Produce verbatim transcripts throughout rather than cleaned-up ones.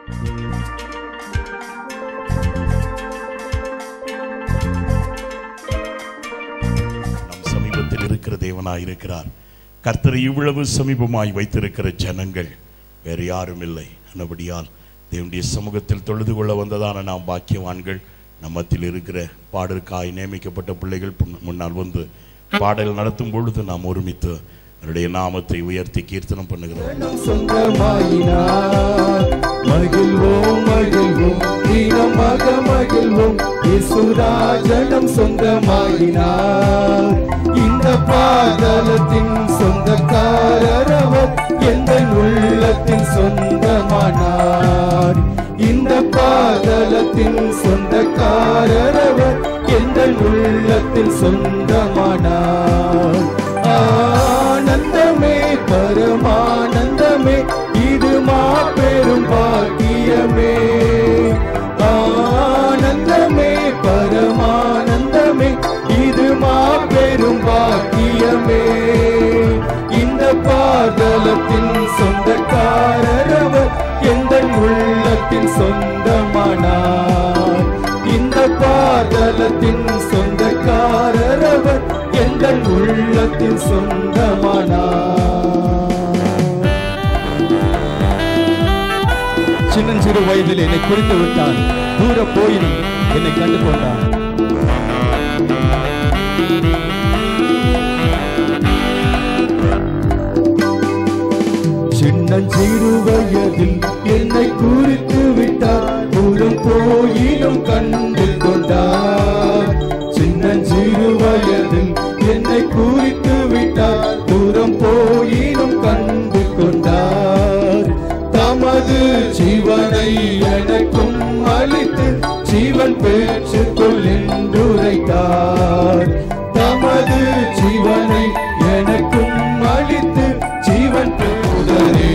நம் சமீபத்தில் இருக்கிற தேவனாய் இருக்கிறார். கர்த்தரை இவ்வளவு சமீபமாய் வைத்திருக்கிற ஜனங்கள் வேறு யாரும் இல்லை. அந்தபடியால் தேவனுடைய சமூகத்தில் தொழுது கொள்ள வந்ததான நாம் பாக்கியவான்கள். நம்மத்தில் இருக்கிற பாடலுக்காய் நியமிக்கப்பட்ட பிள்ளைகள் முன்னால் வந்து பாடல் நடத்தும் பொழுது நாம் ஒருமித்து அவருடைய நாமத்தை உயர்த்தி கீர்த்தனம் பண்ணுகிறோம். மகிழ்வோம் மகிழ்வோம் வீரமாக மகிழ்வோம் இயேசுராஜனம் சொந்தமாயினார். இந்த பாதலத்தின் சொந்தக்காரர் அவர் எந்த உள்ளத்தின் சொந்தமானார். இந்த பாதலத்தின் சொந்தக்காரர் அவர் எந்த உள்ளத்தின் சொந்தமானார். ஆனந்தமே பரமானந்தமே இது மாபெரும் பாக்கியமே. ஆனந்தமே பரமானந்தமே இது மாபெரும் பாக்கியமே. இந்த பாதலத்தின் சொந்தக்காரர் அவர் எந்த உள்ளத்தின் சொந்தமானார். இந்த பாதலத்தின் சொந்தக்காரர் அவர் எந்த உள்ளத்தின் சொந்தமானார். சின்னஞ்சிறு வயதில் என்னை குறித்து விட்டார். தூர போயினும் என்னை கண்டு கொண்டார். சின்னஞ்சிறு வயதில் என்னை குறித்து விட்டார். தூரம் போயினும் கண்டு கொண்டார். சின்னஞ்சிறு வயதில் என்னை குறித்து விட்டார். தூரம் போயினும் கண்டு கொண்டார். தமது ஜீவனை எனக்கும் அளித்து ஜீவன் பெற்றுக்கொள் என்றுரைத்தார். தமது ஜீவனை எனக்கும் அளித்து ஜீவன் பெற்றுதரே.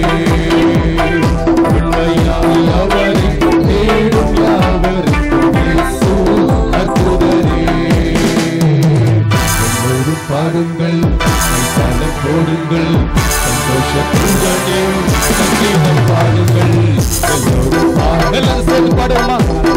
உண்மையாய் அவரை தேடும் யாவருக்கும் இயேசு அற்புதரே. என்னோடு பாடுங்கள், கைத்தாளம் போடுங்கள், சந்தோஷத்துடனே சங்கீதம் பாடுங்கள். என்னோடு பாடலாம், சேர்ந்து பாடுமா?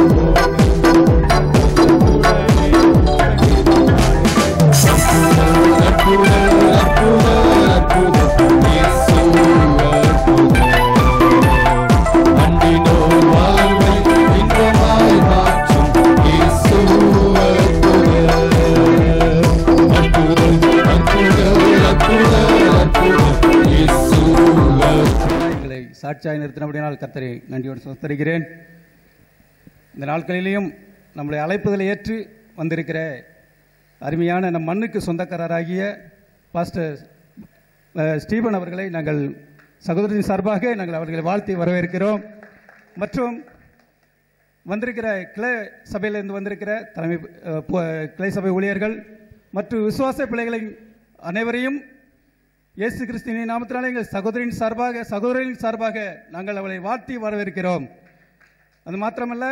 சாட்சியாய் நிறுத்தினபடியால் கர்த்தரை நன்றியோடு ஸ்தோத்திரிக்கிறேன். இந்த நாட்களிலேயும் நம்முடைய அழைப்புதலை ஏற்று வந்திருக்கிற அருமையான நம் மண்ணுக்கு சொந்தக்காரராகிய பாஸ்டர் ஸ்டீபன் அவர்களை நாங்கள் சகோதரின் சார்பாக நாங்கள் அவர்களை வாழ்த்தி வரவேற்கிறோம். மற்றும் வந்திருக்கிற கிளை சபையிலிருந்து வந்திருக்கிற தலைமை கிளை சபை ஊழியர்கள் மற்றும் விசுவாச பிள்ளைகளை அனைவரையும் இயேசு கிறிஸ்துவின் நாமத்தினாலே எங்கள் சகோதரின் சார்பாக சகோதரின் சார்பாக நாங்கள் அவளை வாழ்த்தி வரவேற்கிறோம். அது மாத்திரமல்ல,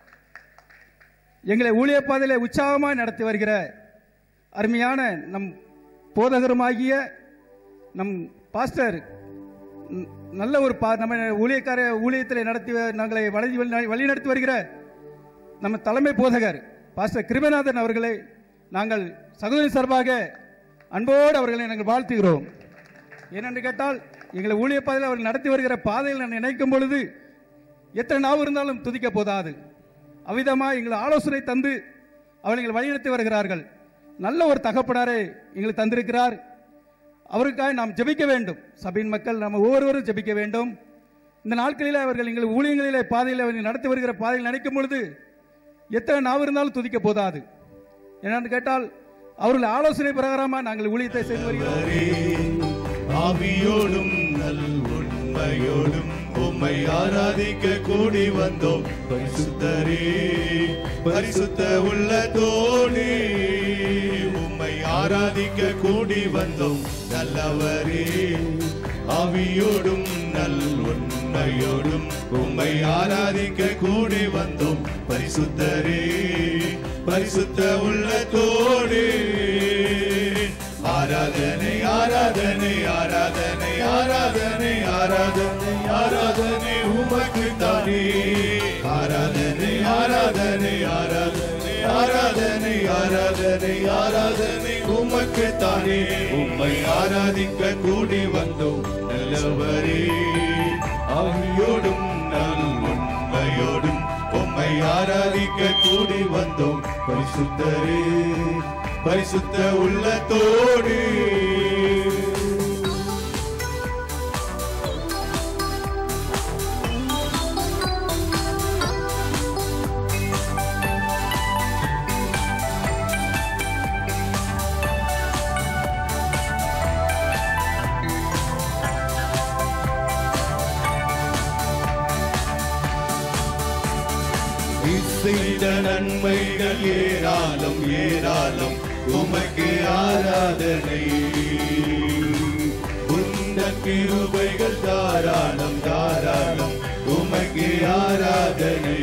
எங்களை ஊழிய பாதையிலே உற்சாகமாக நடத்தி வருகிற அருமையான நம் போதகருமாகிய நம் பாஸ்டர் நல்ல ஒரு பா நம்ம ஊழியக்கார ஊழியத்தில் நடத்தி நாங்களை வழி வழி நடத்தி வருகிற நம்ம தலைமை போதகர் பாஸ்டர் கிருபநாதன் அவர்களை நாங்கள் சகோதரி சார்பாக அன்போடு அவர்களை நாங்கள் வாழ்த்துகிறோம். ஏனென்று கேட்டால், எங்களை ஊழிய பாதையில் அவர்கள் நடத்தி வருகிற பாதையில் நான் நினைக்கும் பொழுது எத்தனை நாவு இருந்தாலும் துதிக்க போதாது. அவ்விதமாக எங்களை ஆலோசனை தந்து அவர்கள் எங்களை வழிநடத்தி வருகிறார்கள். நல்ல ஒரு தகப்பனாரை எங்களுக்கு தந்திருக்கிறார். அவருக்காக நாம் ஜெபிக்க வேண்டும். சபையின் மக்கள் நாம் ஒவ்வொருவரும் ஜெபிக்க வேண்டும். இந்த நாட்களில் அவர்கள் எங்கள் ஊழியங்களிலே பாதையில் அவர்கள் நடத்தி வருகிற பாதையில் நினைக்கும் பொழுது எத்தனை நாவு இருந்தாலும் துதிக்க போதாது. என்னன்னு கேட்டால், அவர்கள் ஆலோசனை பிரகாரமாக நாங்கள் ஊழியத்தை செய்து வருகிறோம். ஆவியோடும் நல் உண்மையோடும் உம்மை ஆராதிக்க கூடி வந்தோம். பரிசுத்தரே, பரிசுத்த உள்ளத்தோடு உம்மை ஆராதிக்க கூடி வந்தோம். நல்லவரே, ஆவியோடும் நல் உண்மையோடும் உம்மை ஆராதிக்க கூடி வந்தோம். பரிசுத்தரே, பரிசுத்த உள்ளத்தோடு ஆரா ஆராதனை ஆராதனை ஆராதனை ஆராதனை ஆராதனை ஆராதனை உமக்கு தானே ஆராதனை ஆராதனை ஆராதனை ஆராதனை ஆராதனை ஆராதனை உமக்கு தானே உம்மை ஆராதிக்க கூடி வந்தோம் நல்லவரே ஆவியோடும் நல் உண்மையோடும் உம்மை ஆராதிக்க கூடி வந்தோம் பரிசுத்தரே பரிசுத்த உள்ளத்தோடு செய்த நன்மைகள் ஏராளம் ஏராளம் உமக்கு ஆராதனை உந்தன் கிருபைகள் தாராளம் தாராளம் உமக்கு ஆராதனை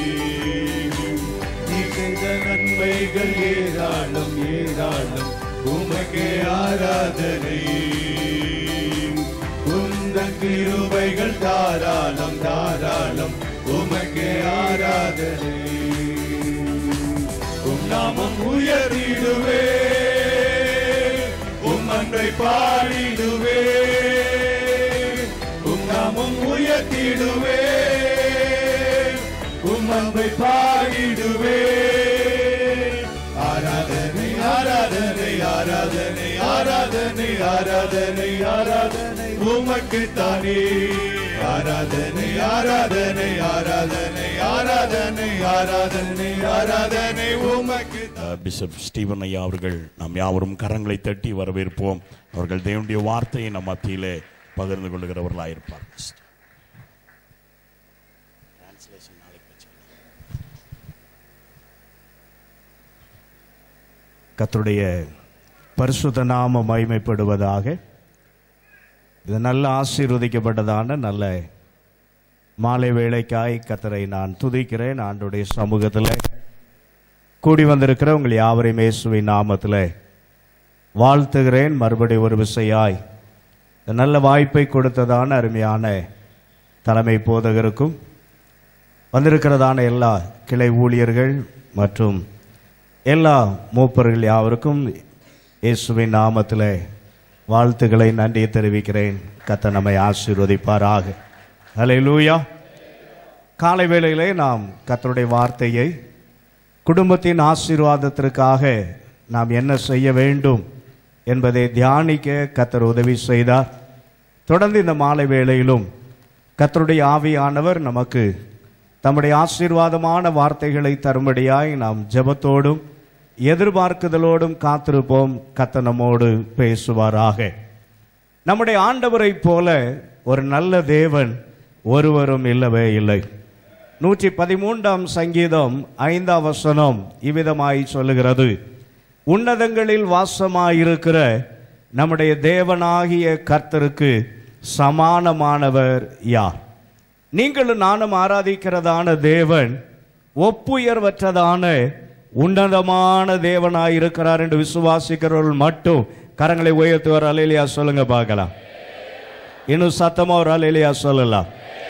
நீ செய்த நன்மைகள் ஏராளம் ஏராளம் உமக்கு ஆராதனை உந்தன் கிருபைகள் தாராளம் தாராளம் உமக்கு ஆராதனை உம் நாமம் உயர்த்திடுவே உம் அன்பை பாடிடுவே உம் நாமம் உயர்த்திடுவே உம் அன்பை பாடிடுவே ஆராதனை ஆராதனை ஆராதனை ஆராதனை ஆராதனை ஆராதனை உமக்கு தானே ஆராதனை ஆராதனை ஆராதனை ஆராதனை ஆராதனை ஆராதனை உமக்கு பிஷப் ஸ்டீவன் ஐயா அவர்கள் நாம் யாவரும் கரங்களை தட்டி வரவேற்போம். அவர்கள் தேவனுடைய வார்த்தையை நம் மத்தியிலே பகிர்ந்து கொள்கிறவர்களாயிருப்பார். கர்த்தருடைய பரிசுத்த நாமம் மகிமைப்படுவதாக. இது நல்ல ஆசீர்வதிக்கப்பட்டதான நல்ல மாலை வேளைக்காய் கர்த்தரை நான் துதிக்கிறேன். ஆண்டவருடைய சமூகத்தில் கூடி வந்திருக்கிற உங்கள் யாவரையும் இயேசுவின் நாமத்தில் வாழ்த்துகிறேன். மறுபடியும் ஒரு விசையாய் இந்த நல்ல வாய்ப்பை கொடுத்ததான அருமையான தலைமை போதகருக்கும் வந்திருக்கிறதான எல்லா கிளை ஊழியர்கள் மற்றும் எல்லா மூப்பர்கள் யாவருக்கும் இயேசுவின் நாமத்தில் வாழ்த்துக்களை நன்றி தெரிவிக்கிறேன். கர்த்தர் நம்மை ஆசீர்வதிப்பாராக. ஹல்லேலூயா. காலை வேளையிலே நாம் கர்த்தருடைய வார்த்தையை குடும்பத்தின் ஆசீர்வாதத்திற்காக நாம் என்ன செய்ய வேண்டும் என்பதை தியானிக்க கர்த்தர் உதவி செய்தார். தொடர்ந்து இந்த மாலை வேளையிலும் கர்த்தருடைய ஆவியானவர் நமக்கு தம்முடைய ஆசீர்வாதமான வார்த்தைகளை தரும்படியாய் நாம் ஜெபத்தோடும் எதிர்பார்க்குதலோடும் காத்திருப்போம். கர்த்தர் நம்மோடு பேசுவாராக. நம்முடைய ஆண்டவரை போல ஒரு நல்ல தேவன் ஒருவரும் இல்லவே இல்லை. நூற்றி பதிமூன்றாம் சங்கீதம் ஐந்தாம் வசனம் இவ்விதமாய் சொல்லுகிறது, உன்னதங்களில் வாசமாயிருக்கிற நம்முடைய தேவனாகிய கர்த்தருக்கு சமானமானவர் யார்? நீங்களும் நானும் ஆராதிக்கிறதான தேவன் ஒப்புயர்வற்றதான உன்னதமான தேவனாயிருக்கிறார் என்று விசுவாசிக்கிறவர்கள் மட்டும் கரங்களை உயர்த்துவார். அல்லேலூயா சொல்லுங்க பார்க்கலாம். இன்னும் சத்தமா ஒரு அல்லேலூயா சொல்லலாம்.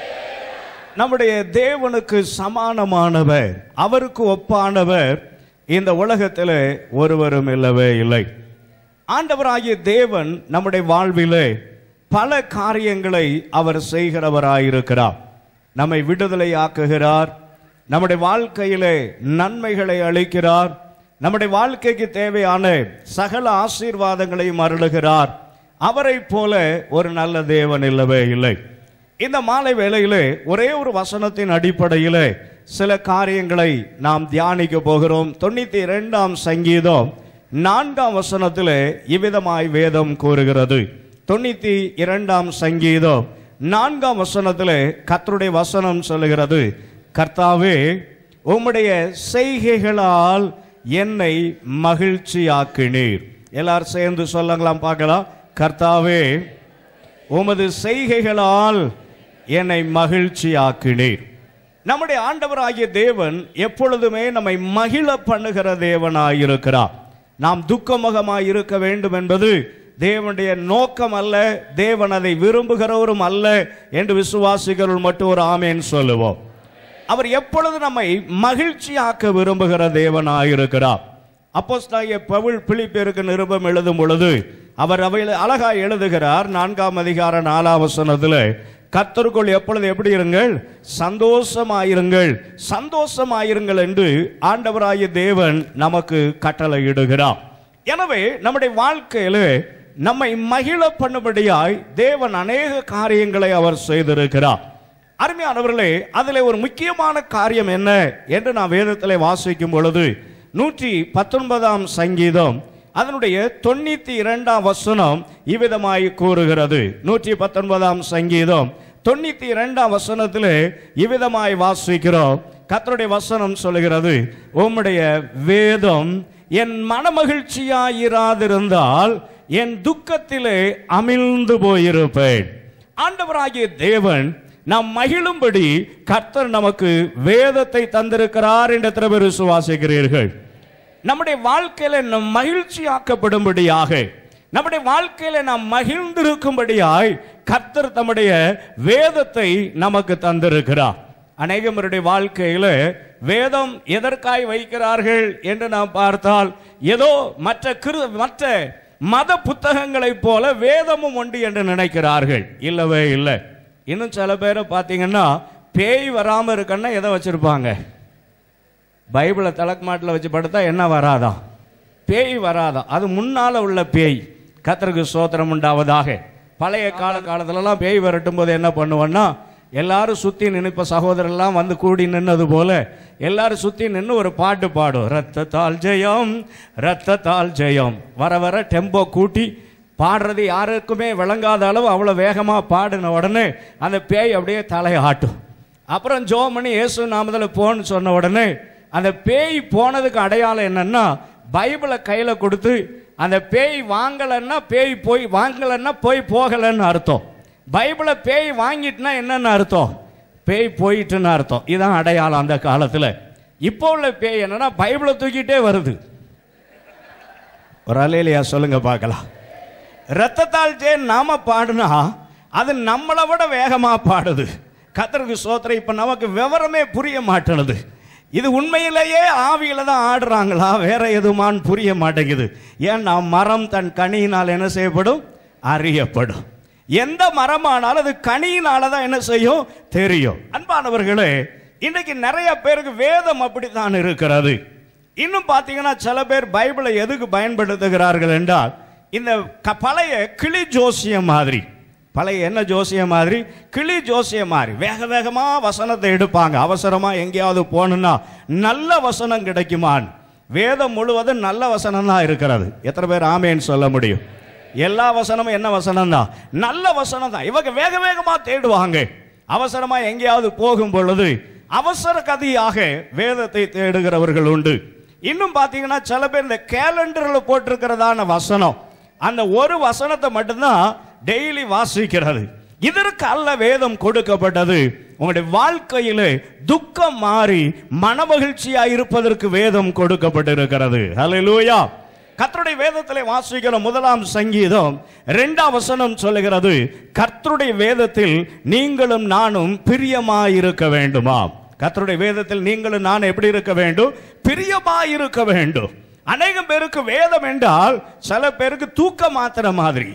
நம்முடைய தேவனுக்கு சமானமானவர், அவருக்கு ஒப்பானவர் இந்த உலகத்தில் ஒருவரும் இல்லவே இல்லை. ஆண்டவராகிய தேவன் நம்முடைய வாழ்விலே பல காரியங்களை அவர் செய்கிறவராயிருக்கிறார். நம்மை விடுதலை ஆக்குகிறார், நம்முடைய வாழ்க்கையிலே நன்மைகளை அளிக்கிறார், நம்முடைய வாழ்க்கைக்கு தேவையான சகல ஆசீர்வாதங்களையும் அருளுகிறார். அவரை போல ஒரு நல்ல தேவன் இல்லவே இல்லை. இந்த மாலை வேளையிலே ஒரே ஒரு வசனத்தின் அடிப்படையிலே சில காரியங்களை நாம் தியானிக்க போகிறோம். தொண்ணூத்தி இரண்டாம் சங்கீதம் நான்காம் வசனத்திலே இவ்விதமாய் வேதம் கூறுகிறது. தொண்ணூத்தி இரண்டாம் சங்கீதம் நான்காம் வசனத்திலே கர்த்தருடைய வசனம் சொல்லுகிறது, கர்த்தாவே உம்முடைய செய்கைகளால் என்னை மகிழ்ச்சியாக்கினீர். எல்லாரும் சேர்ந்து சொல்லலாம் பார்க்கலாம். கர்த்தாவே உமது செய்கைகளால் என்னை மகிழ்ச்சியாக்கினீர். நம்முடைய ஆண்டவராகிய தேவன் எப்பொழுதுமே நம்மை மகிழ பண்ணுகிற தேவனாயிருக்கிறார். நாம் துக்கமுகமாய் இருக்க வேண்டும் என்பது தேவனுடைய நோக்கம் அல்ல, தேவன் அதை விரும்புகிறவரும் அல்ல என்று விசுவாசிக்கிறவர்கள் மட்டும் ஒரு ஆமேன் சொல்லுவோம். அவர் எப்பொழுது நம்மை மகிழ்ச்சியாக்க விரும்புகிற தேவனாயிருக்கிறார். அப்போஸ்தலனாகிய பவுல் பிலிப்பியருக்கு நிருபம் எழுதும் பொழுது அவர் அவையில் அழகாய் எழுதுகிறார். நான்காம் அதிகார நாலாம் வசனத்தில், கர்த்தருக்குள் எப்பொழுது எப்படி இருங்கள், சந்தோஷமாயிருங்கள், சந்தோஷமாயிருங்கள் என்று ஆண்டவராகிய தேவன் நமக்கு கட்டளையிடுகிறார். எனவே நம்முடைய வாழ்க்கையில் நம்மை மகிழ பண்ணும்படியாய் தேவன் அநேக காரியங்களை அவர் செய்திருக்கிறார். அருமையானவர்களே, அதில் ஒரு முக்கியமான காரியம் என்ன என்று நான் வேதத்தில் வாசிக்கும் பொழுது நூற்றி பத்தொன்பதாம் சங்கீதம் அதனுடைய தொண்ணூத்தி இரண்டாம் வசனம் இவ்விதமாய் கூறுகிறது. நூற்றி பத்தொன்பதாம் சங்கீதம் தொண்ணூத்தி இரண்டாம் வசனத்தில் இவ்விதமாய் வாசிக்கிறோம். கர்த்தருடைய வசனம் சொல்லுகிறது, உம்முடைய வேதம் என் மனமகிழ்ச்சியாயிராதிருந்தால் என் துக்கத்திலே அமிழ்ந்து போயிருப்பேன். ஆண்டவராகிய தேவன் நாம் மகிழும்படி கர்த்தர் நமக்கு வேதத்தை தந்திருக்கிறார் என்று எத்தனை பேர் விசுவாசிக்கிறீர்கள்? நம்முடைய வாழ்க்கையில நம் மகிழ்ச்சியாக்கப்படும்படியாக, நம்முடைய வாழ்க்கையில நாம் மகிழ்ந்திருக்கும்படியாய் கர்த்தர் தம்முடைய வேதத்தை நமக்கு தந்திருக்கிறார். அநேகருடைய வாழ்க்கையில வேதம் எதற்காய் வைக்கிறார்கள் என்று நாம் பார்த்தால், ஏதோ மற்ற கிரு மற்ற மத புத்தகங்களைப் போல வேதமும் உண்டு என்று நினைக்கிறார்கள். இல்லவே இல்லை. இன்னும் சில பேரை பார்த்தீங்கன்னா பேய் வராமல் இருக்குன்னா எதை வச்சிருப்பாங்க? பைபிளை தலக்கு மாட்டில் வச்சு படுத்தா என்ன வராதா? பேய் வராதா? அது முன்னால் உள்ள பேய். கர்த்தருக்கு ஸ்தோத்திரம் உண்டாவதாக. பழைய கால காலத்திலலாம் பேய் வரட்டும் போது என்ன பண்ணுவோன்னா, எல்லாரும் சுற்றி நின்று, இப்போ சகோதரெல்லாம் வந்து கூடி நின்னது போல எல்லாரும் சுற்றி நின்று ஒரு பாட்டு பாடும். ரத்தத்தால் ஜெயம், ரத்தத்தால் ஜெயம். வர வர டெம்போ கூட்டி பாடுறது யாருக்குமே விளங்காத அளவு அவ்வளோ வேகமாக பாடின உடனே அந்த பேய் அப்படியே தலையை ஆட்டும். அப்புறம் ஜோம் பண்ணி இயேசு நாமத்தில் போன்னு சொன்ன உடனே அந்த பேய் போனதுக்கு அடையாளம் என்னன்னா, பைபிளை கையில் கொடுத்து அந்த பேய் வாங்கலைன்னா பேய் போய் வாங்கலைன்னா போய் போகலைன்னு அர்த்தம். பைபிளை பேய் வாங்கிட்டுனா என்னென்னு அர்த்தம்? பேய் போயிட்டுன்னு அர்த்தம். இதுதான் அடையாளம் அந்த காலத்தில். இப்போ உள்ள பேய் என்னன்னா, பைபிளை தூக்கிட்டே வருது. ஒரு அலையிலையா சொல்லுங்க பார்க்கலாம். ரத்தத்தால் ஜெய நாம பாடுனா அது நம்மளை விட வேகமாக பாடுது. கர்த்தருக்கு ஸ்தோத்திரம். இப்போ நமக்கு விவரமே புரிய மாட்டேனுது. இது உண்மையிலேயே ஆவியில தான் ஆடுறாங்களா, வேற எதுமான்னு புரிய மாட்டேங்குது. ஏன்னா மரம் தன் கனியினால் என்ன செய்யப்படும்? அறியப்படும். எந்த மரமானாலும் அது கனியினால தான் என்ன செய்யும்? தெரியும். அன்பானவர்களே, இன்னைக்கு நிறைய பேருக்கு வேதம் அப்படித்தான் இருக்கிறது. இன்னும் பார்த்தீங்கன்னா சில பேர் பைபிளை எதுக்கு பயன்படுத்துகிறார்கள் என்றால், இந்த பழைய கிளி ஜோசியம் மாதிரி, பழைய என்ன ஜோசியம் மாதிரி, கிளி ஜோசியம் மாதிரி வேக வேகமாக வசனத்தை எடுப்பாங்க. அவசரமாக எங்கேயாவது போகணுன்னா நல்ல வசனம் கிடைக்குமான். வேதம் முழுவதும் நல்ல வசனம் தான் இருக்கிறது. எத்தனை பேர் ஆமேன்னு சொல்ல முடியும்? எல்லா வசனமும் என்ன வசனம் தான்? நல்ல வசனம் தான். இவங்க வேக வேகமாக தேடுவாங்க. அவசரமாக எங்கேயாவது போகும் பொழுது அவசர கதியாக வேதத்தை தேடுகிறவர்கள் உண்டு. இன்னும் பார்த்தீங்கன்னா சில பேர் இந்த கேலண்டரில் போட்டிருக்கிறதான வசனம், அந்த ஒரு வசனத்தை மட்டும்தான் டெய்லி வாசிக்கிறது. இதற்கு அல்ல வேதம் கொடுக்கப்பட்டது. உங்களுடைய வாழ்க்கையிலே துக்கம் மாறி மனமகிழ்ச்சியா இருப்பதற்கு வேதம் கொடுக்கப்பட்டிருக்கிறது. ஹல்லேலூயா. கர்த்தருடைய வேதத்திலே வாசிக்கிற முதலாம் சங்கீதம் இரண்டாம் வசனம் சொல்லுகிறது, கர்த்தருடைய வேதத்தில் நீங்களும் நானும் பிரியமாயிருக்க வேண்டுமா? கர்த்தருடைய வேதத்தில் நீங்களும் நானும் எப்படி இருக்க வேண்டும்? பிரியமாயிருக்க வேண்டும். அநேகம் பேருக்கு வேதம் என்றால் சில பேருக்கு தூக்க மாத்திர மாதிரி.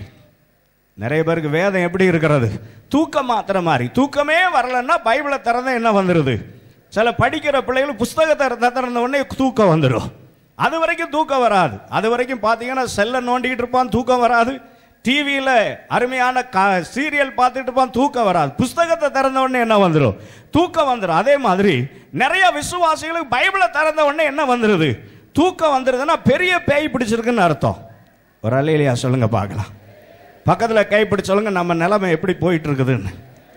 நிறைய பேருக்கு வேதம் எப்படி இருக்கிறது? தூக்க மாத்திர மாதிரி. தூக்கமே வரலன்னா பைபிளை திறந்த என்ன வந்துடுது? சில படிக்கிற பிள்ளைகள் புஸ்தகத்தை திறந்த உடனே தூக்கம் வந்துடும். அது வரைக்கும் தூக்கம் வராது. அது வரைக்கும் பார்த்தீங்கன்னா செல்லை நோண்டிக்கிட்டு இருப்பான், தூக்கம் வராது. டிவியில் அருமையான சீரியல் பார்த்துட்டு இருப்பான், தூக்கம் வராது. புஸ்தகத்தை திறந்த உடனே என்ன வந்துடும்? தூக்கம் வந்துடும். அதே மாதிரி நிறைய விசுவாசிகளுக்கு பைபிளை திறந்த உடனே என்ன வந்துடுது? தூக்கம் வந்துடுதுன்னா பெரிய பேய் பிடிச்சிருக்குன்னு அர்த்தம். ஒரு அலையிலையா சொல்லுங்க பார்க்கலாம். பக்கத்தில் கை பிடிச்ச சொல்லுங்க, நம்ம நிலைமை எப்படி போயிட்டு இருக்குதுன்னு.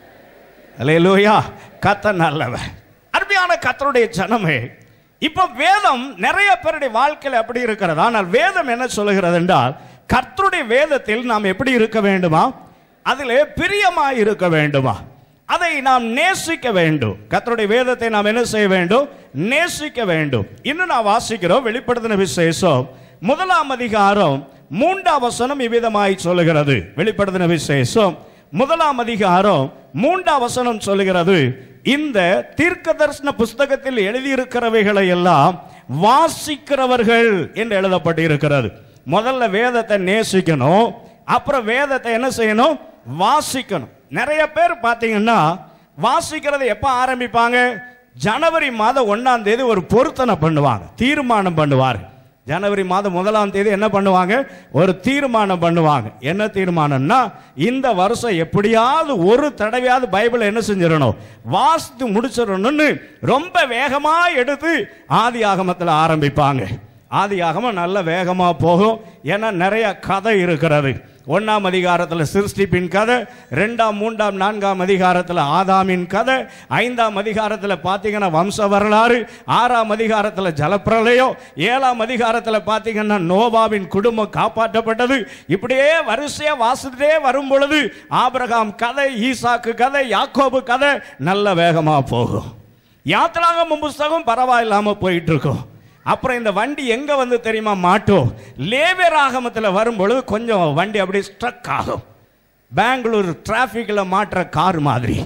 அல்லேலூயா. கர்த்தர் நல்லவர். அருமையான கர்த்தருடைய ஜனமே, இப்போ வேதம் நிறைய பேருடைய வாழ்க்கையில் அப்படி இருக்கிறது. ஆனால் வேதம் என்ன சொல்லுகிறது என்றால், கர்த்தருடைய வேதத்தில் நாம் எப்படி இருக்க வேண்டுமா? அதிலே பிரியமாய் இருக்க வேண்டுமா? அதை நாம் நேசிக்க வேண்டும். கர்த்தருடைய வேதத்தை நாம் என்ன செய்ய வேண்டும்? நேசிக்க வேண்டும். இன்னும் நான் வாசிக்கிறோம் வெளிப்படுத்தின விசேஷம் முதலாம் அதிகாரம் மூன்றாம் வசனம் இவ்விதமாய் சொல்லுகிறது. வெளிப்படுத்தின விசேஷம் முதலாம் அதிகாரம் மூன்றாம் வசனம் சொல்லுகிறது, இந்த தீர்க்க தரிசன புஸ்தகத்தில் எழுதியிருக்கிறவைகளை எல்லாம் வாசிக்கிறவர்கள் என்று எழுதப்பட்டிருக்கிறது. முதல்ல வேதத்தை நேசிக்கணும், அப்புறம் வேதத்தை என்ன செய்யணும்? வாசிக்கணும். நிறைய பேர் பார்த்தீங்கன்னா வாசிக்கிறதை எப்போ ஆரம்பிப்பாங்க? ஜனவரி மாதம் ஒன்னாம் தேதி ஒரு பொருத்தனை பண்ணுவாங்க, தீர்மானம் பண்ணுவார். ஜனவரி மாதம் முதலாம் தேதி என்ன பண்ணுவாங்க? ஒரு தீர்மானம் பண்ணுவாங்க. என்ன தீர்மானம்னா, இந்த வருஷம் எப்படியாவது ஒரு தடவையாவது பைபிளை என்ன செஞ்சிடணும்? வாசித்து முடிச்சிடணும்னு ரொம்ப வேகமா எடுத்து ஆதி ஆகமத்தில் ஆரம்பிப்பாங்க. ஆதி ஆகமம் நல்ல வேகமா போகும், ஏன்னா நிறைய கதை இருக்கிறது. ஒன்றாம் அதிகாரத்தில் சிருஷ்டிப்பின் கதை, ரெண்டாம் மூன்றாம் நான்காம் அதிகாரத்தில் ஆதாமின் கதை, ஐந்தாம் அதிகாரத்தில் பார்த்தீங்கன்னா வம்ச வரலாறு, ஆறாம் அதிகாரத்தில் ஜலப்பிரளயம், ஏழாம் அதிகாரத்தில் பார்த்தீங்கன்னா நோவாவின் குடும்பம் காப்பாற்றப்பட்டது. இப்படியே வரிசையா வாசிட்டே வரும் பொழுது ஆபிரகாம் கதை, ஈசாக்கு கதை, யாக்கோபு கதை நல்ல வேகமாக போகும். யாத்திராகம புஸ்தகம் பரவாயில்லாமல் போயிட்டு இருக்கும். அப்புறம் இந்த வண்டி எங்க வந்து தெரியுமா மாட்டோம்? லேவியராகமத்தில் வரும்பொழுது கொஞ்சம் வண்டி அப்படி ஸ்ட்ரக் ஆகும். பெங்களூர் டிராஃபிக்ல மாற்ற கார் மாதிரி.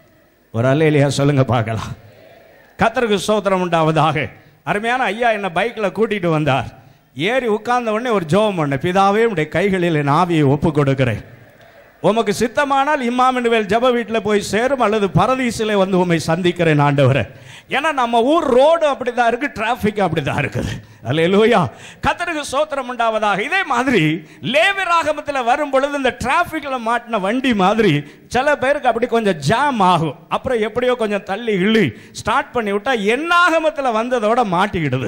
ஒரு அல்லேலியா சொல்லுங்க பார்க்கலாம். கர்த்தருக்கு ஸ்தோத்திரம் உண்டாவதாக. அருமையான ஐயா என்ன பைக்ல கூட்டிட்டு வந்தார். ஏறி உட்கார்ந்த உடனே ஒரு ஜெபம் பண்ண, பிதாவே உடைய கைகளில் என் ஆவியை ஒப்பு கொடுக்கிறேன், உமக்கு சித்தமானால் இம்மானுவேல் ஜெப வீட்டில் போய் சேரும், அல்லது பரதீசிலே வந்து உம்மை சந்திக்கிறேன் ஆண்டவரே. ஏன்னா நம்ம ஊர் ரோடு அப்படிதான் இருக்கு, டிராபிக் அப்படிதான் இருக்குது. அல்லேலூயா, கர்த்தருக்கு ஸ்தோத்திரம் உண்டாவதாக. இதே மாதிரி லேவியராகமத்தில் வரும் பொழுது இந்த டிராபிக்ல மாட்டின வண்டி மாதிரி சில பேருக்கு அப்படி கொஞ்சம் ஜாம் ஆகும். அப்புறம் எப்படியோ கொஞ்சம் தள்ளி இள்ளி ஸ்டார்ட் பண்ணி விட்டா என்னாகமத்தில் வந்ததோட மாட்டிக்கிடுது.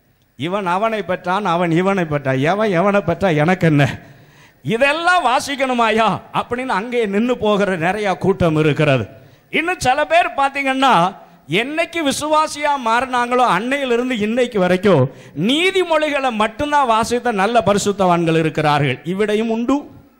இவன் அவனை பெற்றான், அவன் இவனை பெற்றான், எவன் எவனை பெற்றா எனக்கு என்ன? இதெல்லாம் வாசிக்கணுமாயா அப்படின்னு அங்கே நின்று போகிற நிறைய கூட்டம் இருக்கிறது. இன்னும் சில பேர் பார்த்தீங்கன்னா என்னைக்கு விசுவாசியா மாறினாங்களோ அன்னையிலிருந்து இன்னைக்கு வரைக்கும் நீதிமொழிகளை மட்டும்தான் வாசித்த நல்ல பரிசுத்தவான்கள் இருக்கிறார்கள். இவிடையும் உண்டு.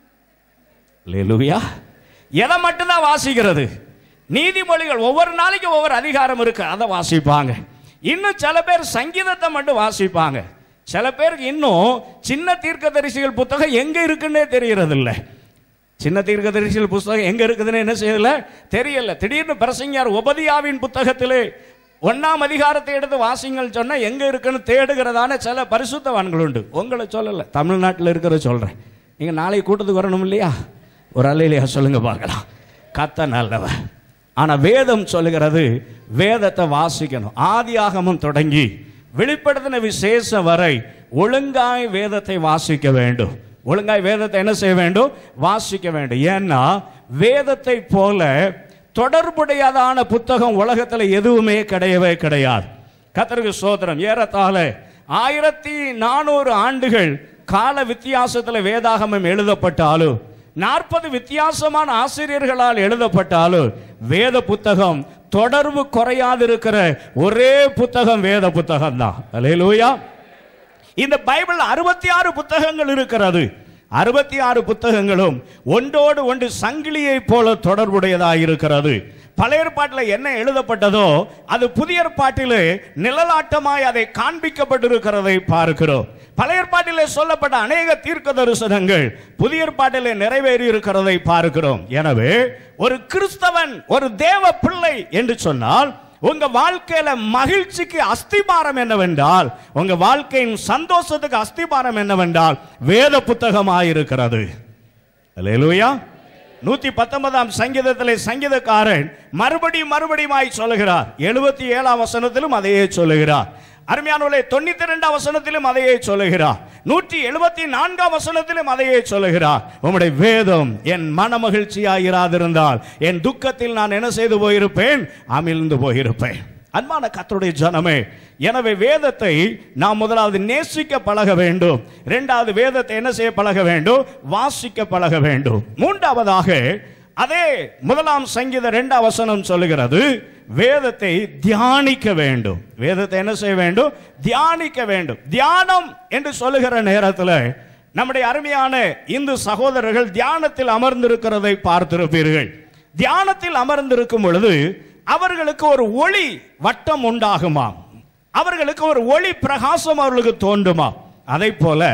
அல்லேலூயா. எதை மட்டும்தான் வாசிக்கிறது? நீதிமொழிகள். ஒவ்வொரு நாளைக்கு ஒவ்வொரு அதிகாரம் இருக்கு, அதை வாசிப்பாங்க. இன்னும் சில பேர் சங்கீதத்தை மட்டும் வாசிப்பாங்க. சில பேருக்கு இன்னும் சின்ன தீர்க்கதரிசிகள் புத்தகம் எங்க இருக்குன்னே தெரியறது இல்லை. சின்ன தீர்க்கதரிசிகள் புத்தகம் எங்க இருக்குதுன்னு என்ன செய்யல தெரியல. திடீர்னு பிரசங்கியார் உபதியாவின் புத்தகத்திலே ஒன்னாம் அதிகாரத்தை எடுத்து வாசிங்கள் சொன்னா எங்க இருக்குன்னு தேடுகிறதான சில பரிசுத்தவான்கள் உண்டு. உங்களை சொல்லல, தமிழ்நாட்டில் இருக்கிற சொல்றேன். நீங்க நாளைக்கு கூட்டத்துக்கு வரணும் இல்லையா? ஒரு அல்லேலூயா சொல்லுங்க பார்க்கலாம். கர்த்தர் நல்லவர். ஆனா வேதம் சொல்லுகிறது வேதத்தை வாசிக்கணும். ஆதியாகமம் தொடங்கி வெளிப்படுத்தின விசேஷம் வரை ஒழுங்காய் வேதத்தை வாசிக்க வேண்டும். ஒழுங்காய் வேதத்தை என்ன செய்ய வேண்டும்? வாசிக்க வேண்டும். ஏன்னா வேதத்தை போல தொடர்புடையதான புத்தகம் உலகத்தில் எதுவுமே கிடையவே கிடையாது. கர்த்தருக்கு ஸ்தோத்திரம். ஏறத்தாழ ஆயிரத்தி நானூறு ஆண்டுகள் கால வித்தியாசத்தில் வேதாகமம் எழுதப்பட்டாலும், நாற்பது வித்தியாசமான ஆசிரியர்களால் எழுதப்பட்டாலும், வேத புத்தகம் தொடர்பு குறையாது இருக்கிற ஒரே புத்தகம் வேத புத்தகம் தான். அல்லேலூயா. இந்த பைபிள் அறுபத்தி ஆறு புத்தகங்கள் இருக்கிறது. அறுபத்தி ஆறு புத்தகங்களும் ஒன்றோடு ஒன்று சங்கிலியை போல தொடர்புடையதாக இருக்கிறது. பழைய ஏற்பாட்டில் என்ன எழுதப்பட்டதோ அது புதிய ஏற்பாட்டிலே நிழலாட்டமாய் அதை காண்பிக்கப்பட்டிருக்கிறதை பார்க்கிறோம். பழைய ஏற்பாட்டிலே சொல்லப்பட்ட அநேக தீர்க்க தரிசனங்கள் புதிய ஏற்பாட்டிலே நிறைவேறி இருக்கிறதை பார்க்கிறோம். எனவே ஒரு கிறிஸ்தவன், ஒரு தேவ பிள்ளை என்று சொன்னால் உங்க வாழ்க்கையில மகிழ்ச்சிக்கு அஸ்திபாரம் என்னவென்றால், உங்க வாழ்க்கையின் சந்தோஷத்துக்கு அஸ்திபாரம் என்னவென்றால் வேத புத்தகமாயிருக்கிறது. அல்லேலூயா. நூத்தி பத்தொன்பதாம் சங்கீதத்திலே சங்கீதக்காரன் மறுபடியும் மறுபடியும் சொல்லுகிறார். எழுபத்தி ஏழாம் வசனத்திலும் அதையே சொல்லுகிறார். அருமையானவர்களே, தொண்ணூத்தி இரண்டாம் வசனத்திலும் அதையே சொல்லுகிறார். நூற்றி எழுபத்தி நான்காம் வசனத்திலும் அதையே சொல்லுகிறார். உம்முடைய வேதம் என் மன மகிழ்ச்சியாயிராதிருந்தால் என் துக்கத்தில் நான் என்ன செய்து போயிருப்பேன்? அமிழ்ந்து போயிருப்பேன். அன்பான கர்த்தருடைய ஜனமே, எனவே வேதத்தை நாம் முதலாவது நேசிக்க பழக வேண்டும். இரண்டாவது வேதத்தை என்ன செய்ய பழக வேண்டும்? வாசிக்க பழக வேண்டும். மூன்றாவதாக அதே முதலாம் சங்கீத இரண்டாம் வசனம் சொல்லுகிறது வேதத்தை தியானிக்க வேண்டும். வேதத்தை என்ன செய்ய வேண்டும்? தியானிக்க வேண்டும். தியானம் என்று சொல்லுகிற நேரத்தில் நம்முடைய அருமையான இந்து சகோதரர்கள் தியானத்தில் அமர்ந்திருக்கிறதை பார்த்திருப்பீர்கள். தியானத்தில் அமர்ந்திருக்கும் பொழுது அவர்களுக்கு ஒரு ஒளி வட்டம் உண்டாகுமா, அவர்களுக்கு ஒரு ஒளி பிரகாசம் அவர்களுக்கு தோன்றுமா. அதை போல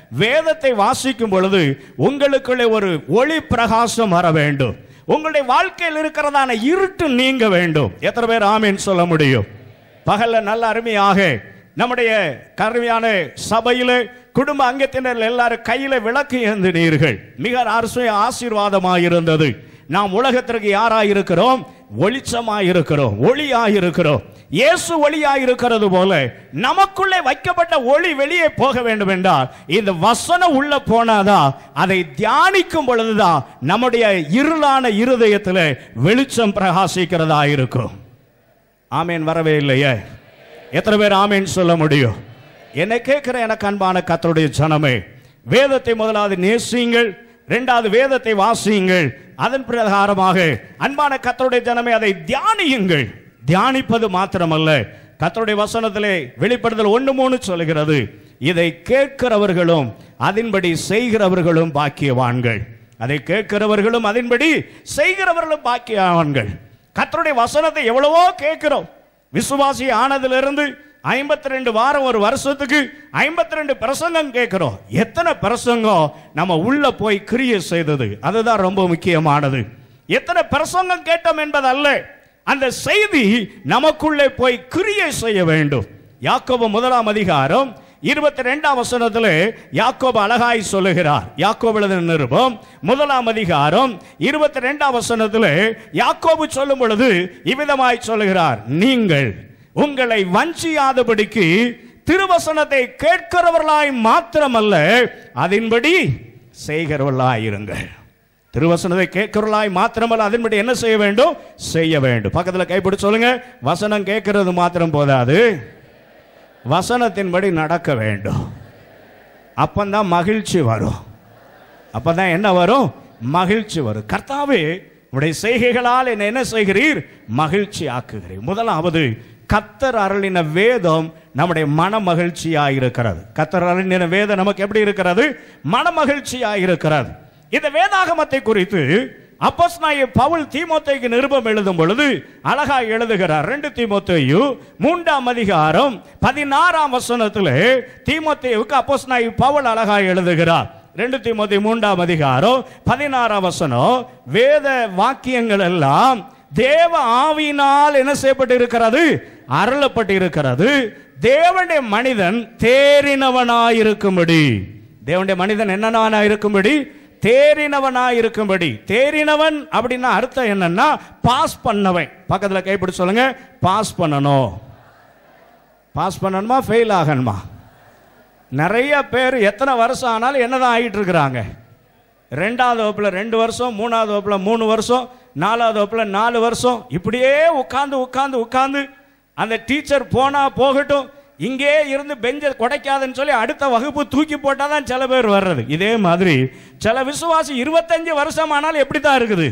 வேதத்தை வாசிக்கும் பொழுது உங்களுக்குள்ளே ஒரு ஒளி பிரகாசம் வர வேண்டும். உங்களுடைய வாழ்க்கையில் இருக்கிறதான இருட்டு நீங்க வேண்டும். எத்தனை பேர் ஆமீன் சொல்ல முடியும்? பகல்ல நல்ல அருமையாக நம்முடைய கருமையான சபையில குடும்ப அங்கத்தினர் எல்லாரும் கையில விளக்கு ஏந்தினீர்கள். மிக ஆசீர்வாதமாக இருந்தது. நாம் உலகத்திற்கு யாராயிருக்கிறோம்? ஒளிச்சமாயிருக்கிறோம், ஒளியாயிருக்கிறோம். இயேசு ஒளியாயிருக்கிறது போல நமக்குள்ளே வைக்கப்பட்ட ஒளி வெளியே போக வேண்டும் என்றால் இந்த வசனம் உள்ள போனாதான், அதை தியானிக்கும் பொழுதுதான் நம்முடைய இருளான இருதயத்தில் வெளிச்சம் பிரகாசிக்கிறதா இருக்கும். ஆமேன் வரவே இல்லையே. எத்தனை பேர் ஆமேன் சொல்ல முடியும்? என்னை கேட்கிற எனக்கு அன்பான கர்த்தருடைய ஜனமே, வேதத்தை முதலாவது நேசியுங்கள், இரண்டாவது வேதத்தை வாசியுங்கள், அதன் பிரகாரமாக அன்பான கர்த்தருடைய ஜனமே அதை தியானியுங்கள். தியானிப்பது மாத்திரமல்ல, கர்த்தருடைய வசனத்திலே வெளிப்படுதல் ஒன்று மூணு சொல்கிறது, இதை கேட்கிறவர்களும் அதன்படி செய்கிறவர்களும் பாக்கியவான்கள். அதை கேட்கிறவர்களும் அதன்படி செய்கிறவர்களும் பாக்கியவான்கள். கர்த்தருடைய வசனத்தை எவ்வளவோ கேட்கிறோம். விசுவாசி ஆனதிலிருந்து ஐம்பத்தி ரெண்டு வாரம் ஒரு வருஷத்துக்கு ஐம்பத்தி ரெண்டு பிரசங்கம் கேட்கிறோம். எத்தனை பிரசங்கம் நம்ம உள்ள போய் கிரியை செய்தது? அதுதான் ரொம்ப முக்கியமானது. எத்தனை பிரசங்கம் கேட்டோம் என்பதல்ல, அந்த செய்தி நமக்குள்ளே போய் கிரியை செய்ய வேண்டும். யாக்கோபு முதலாம் அதிகாரம் இருபத்தி ரெண்டாம் வசனத்திலே யாக்கோபு அழகாய் சொல்லுகிறார். யாக்கோபு எழுதின நிருபம் முதலாம் அதிகாரம் இருபத்தி ரெண்டாம் வசனத்திலே யாக்கோபு சொல்லும் பொழுது இவ்விதமாய் சொல்லுகிறார், நீங்கள் உங்களை வஞ்சியாதபடிக்கு திருவசனத்தை கேட்கிறவர்களாய் மாத்திரமல்ல அதன்படி செய்கிறவர்களாய் இருங்கள். திருவசனத்தை கேட்கிறவர்களாய் மாத்திரமல்ல அதன்படி என்ன செய்ய வேண்டும்? செய்ய வேண்டும். பக்கத்தில் கைப்பிடி சொல்லுங்க, வசனம் கேட்கிறது மாத்திரம் போதாது, வசனத்தின்படி நடக்க வேண்டும். அப்பந்தான் மகிழ்ச்சி வரும். அப்பதான் என்ன வரும்? மகிழ்ச்சி வரும். கர்த்தாவே உடைய செய்கைகளால் என்ன என்ன செய்கிறீர்? மகிழ்ச்சி ஆக்குகிறீர். முதலாவது கர்த்தர் அருளின வேதம் நம்முடைய மன மகிழ்ச்சியாக இருக்கிறது. கர்த்தர் அருளின வேதம் நமக்கு எப்படி இருக்கிறது? மன மகிழ்ச்சியாக இருக்கிறது. இந்த வேதாகமத்தை குறித்து அப்போஸ்தலனாகிய பவுல் தீமோத்தேயுக்கு நிருபம் எழுதும் பொழுது அழகா எழுதுகிறார். ரெண்டு தீமோத்தேயு மூன்றாம் அதிகாரம் பதினாறாம் வசனத்திலே தீமோத்தேயுக்கு அப்போஸ்தலனாகிய பவுல் அழகா எழுதுகிறார். ரெண்டு தீமோத்தேயு மூன்றாம் அதிகாரம் பதினாறாம் வசனம், வேத வாக்கியங்கள் எல்லாம் தேவ ஆவியினால் என்ன செய்யப்பட்டு இருக்கிறது? அருளப்பட்டு இருக்கிறது. தேவனுடைய மனிதன் தேறினவனாயிருக்கும்படி, தேவனுடைய மனிதன் என்னன்னா இருக்கும்படி? தேறினவனாய் இருக்கும்படி. தேறினவன் அப்படின்னா அர்த்தம் என்னன்னா பாஸ் பண்ணவன். பக்கத்தில் கைப்பிடி சொல்லுங்க, பாஸ் பண்ணணும். பாஸ் பண்ணணுமா ஃபெயில் ஆகணுமா? நிறைய பேர் எத்தனை வருஷம் ஆனாலும் என்னதான் ஆகிட்டு இருக்கிறாங்க? ரெண்டாவது வகுப்பில் ரெண்டு வருஷம், மூணாவது வகுப்பில் மூணு வருஷம், நாலாவது வகுப்பில் நாலு வருஷம், இப்படியே உட்காந்து உட்காந்து உட்காந்து அந்த டீச்சர் போனா போகட்டும், இங்கே இருந்து பெஞ்சை குடைக்காதுன்னு சொல்லி அடுத்த வகுப்பு தூக்கி போட்டால் தான் சில பேர் வர்றது. இதே மாதிரி சில விசுவாசி இருபத்தஞ்சு வருஷம் ஆனாலும் எப்படி தான் இருக்குது?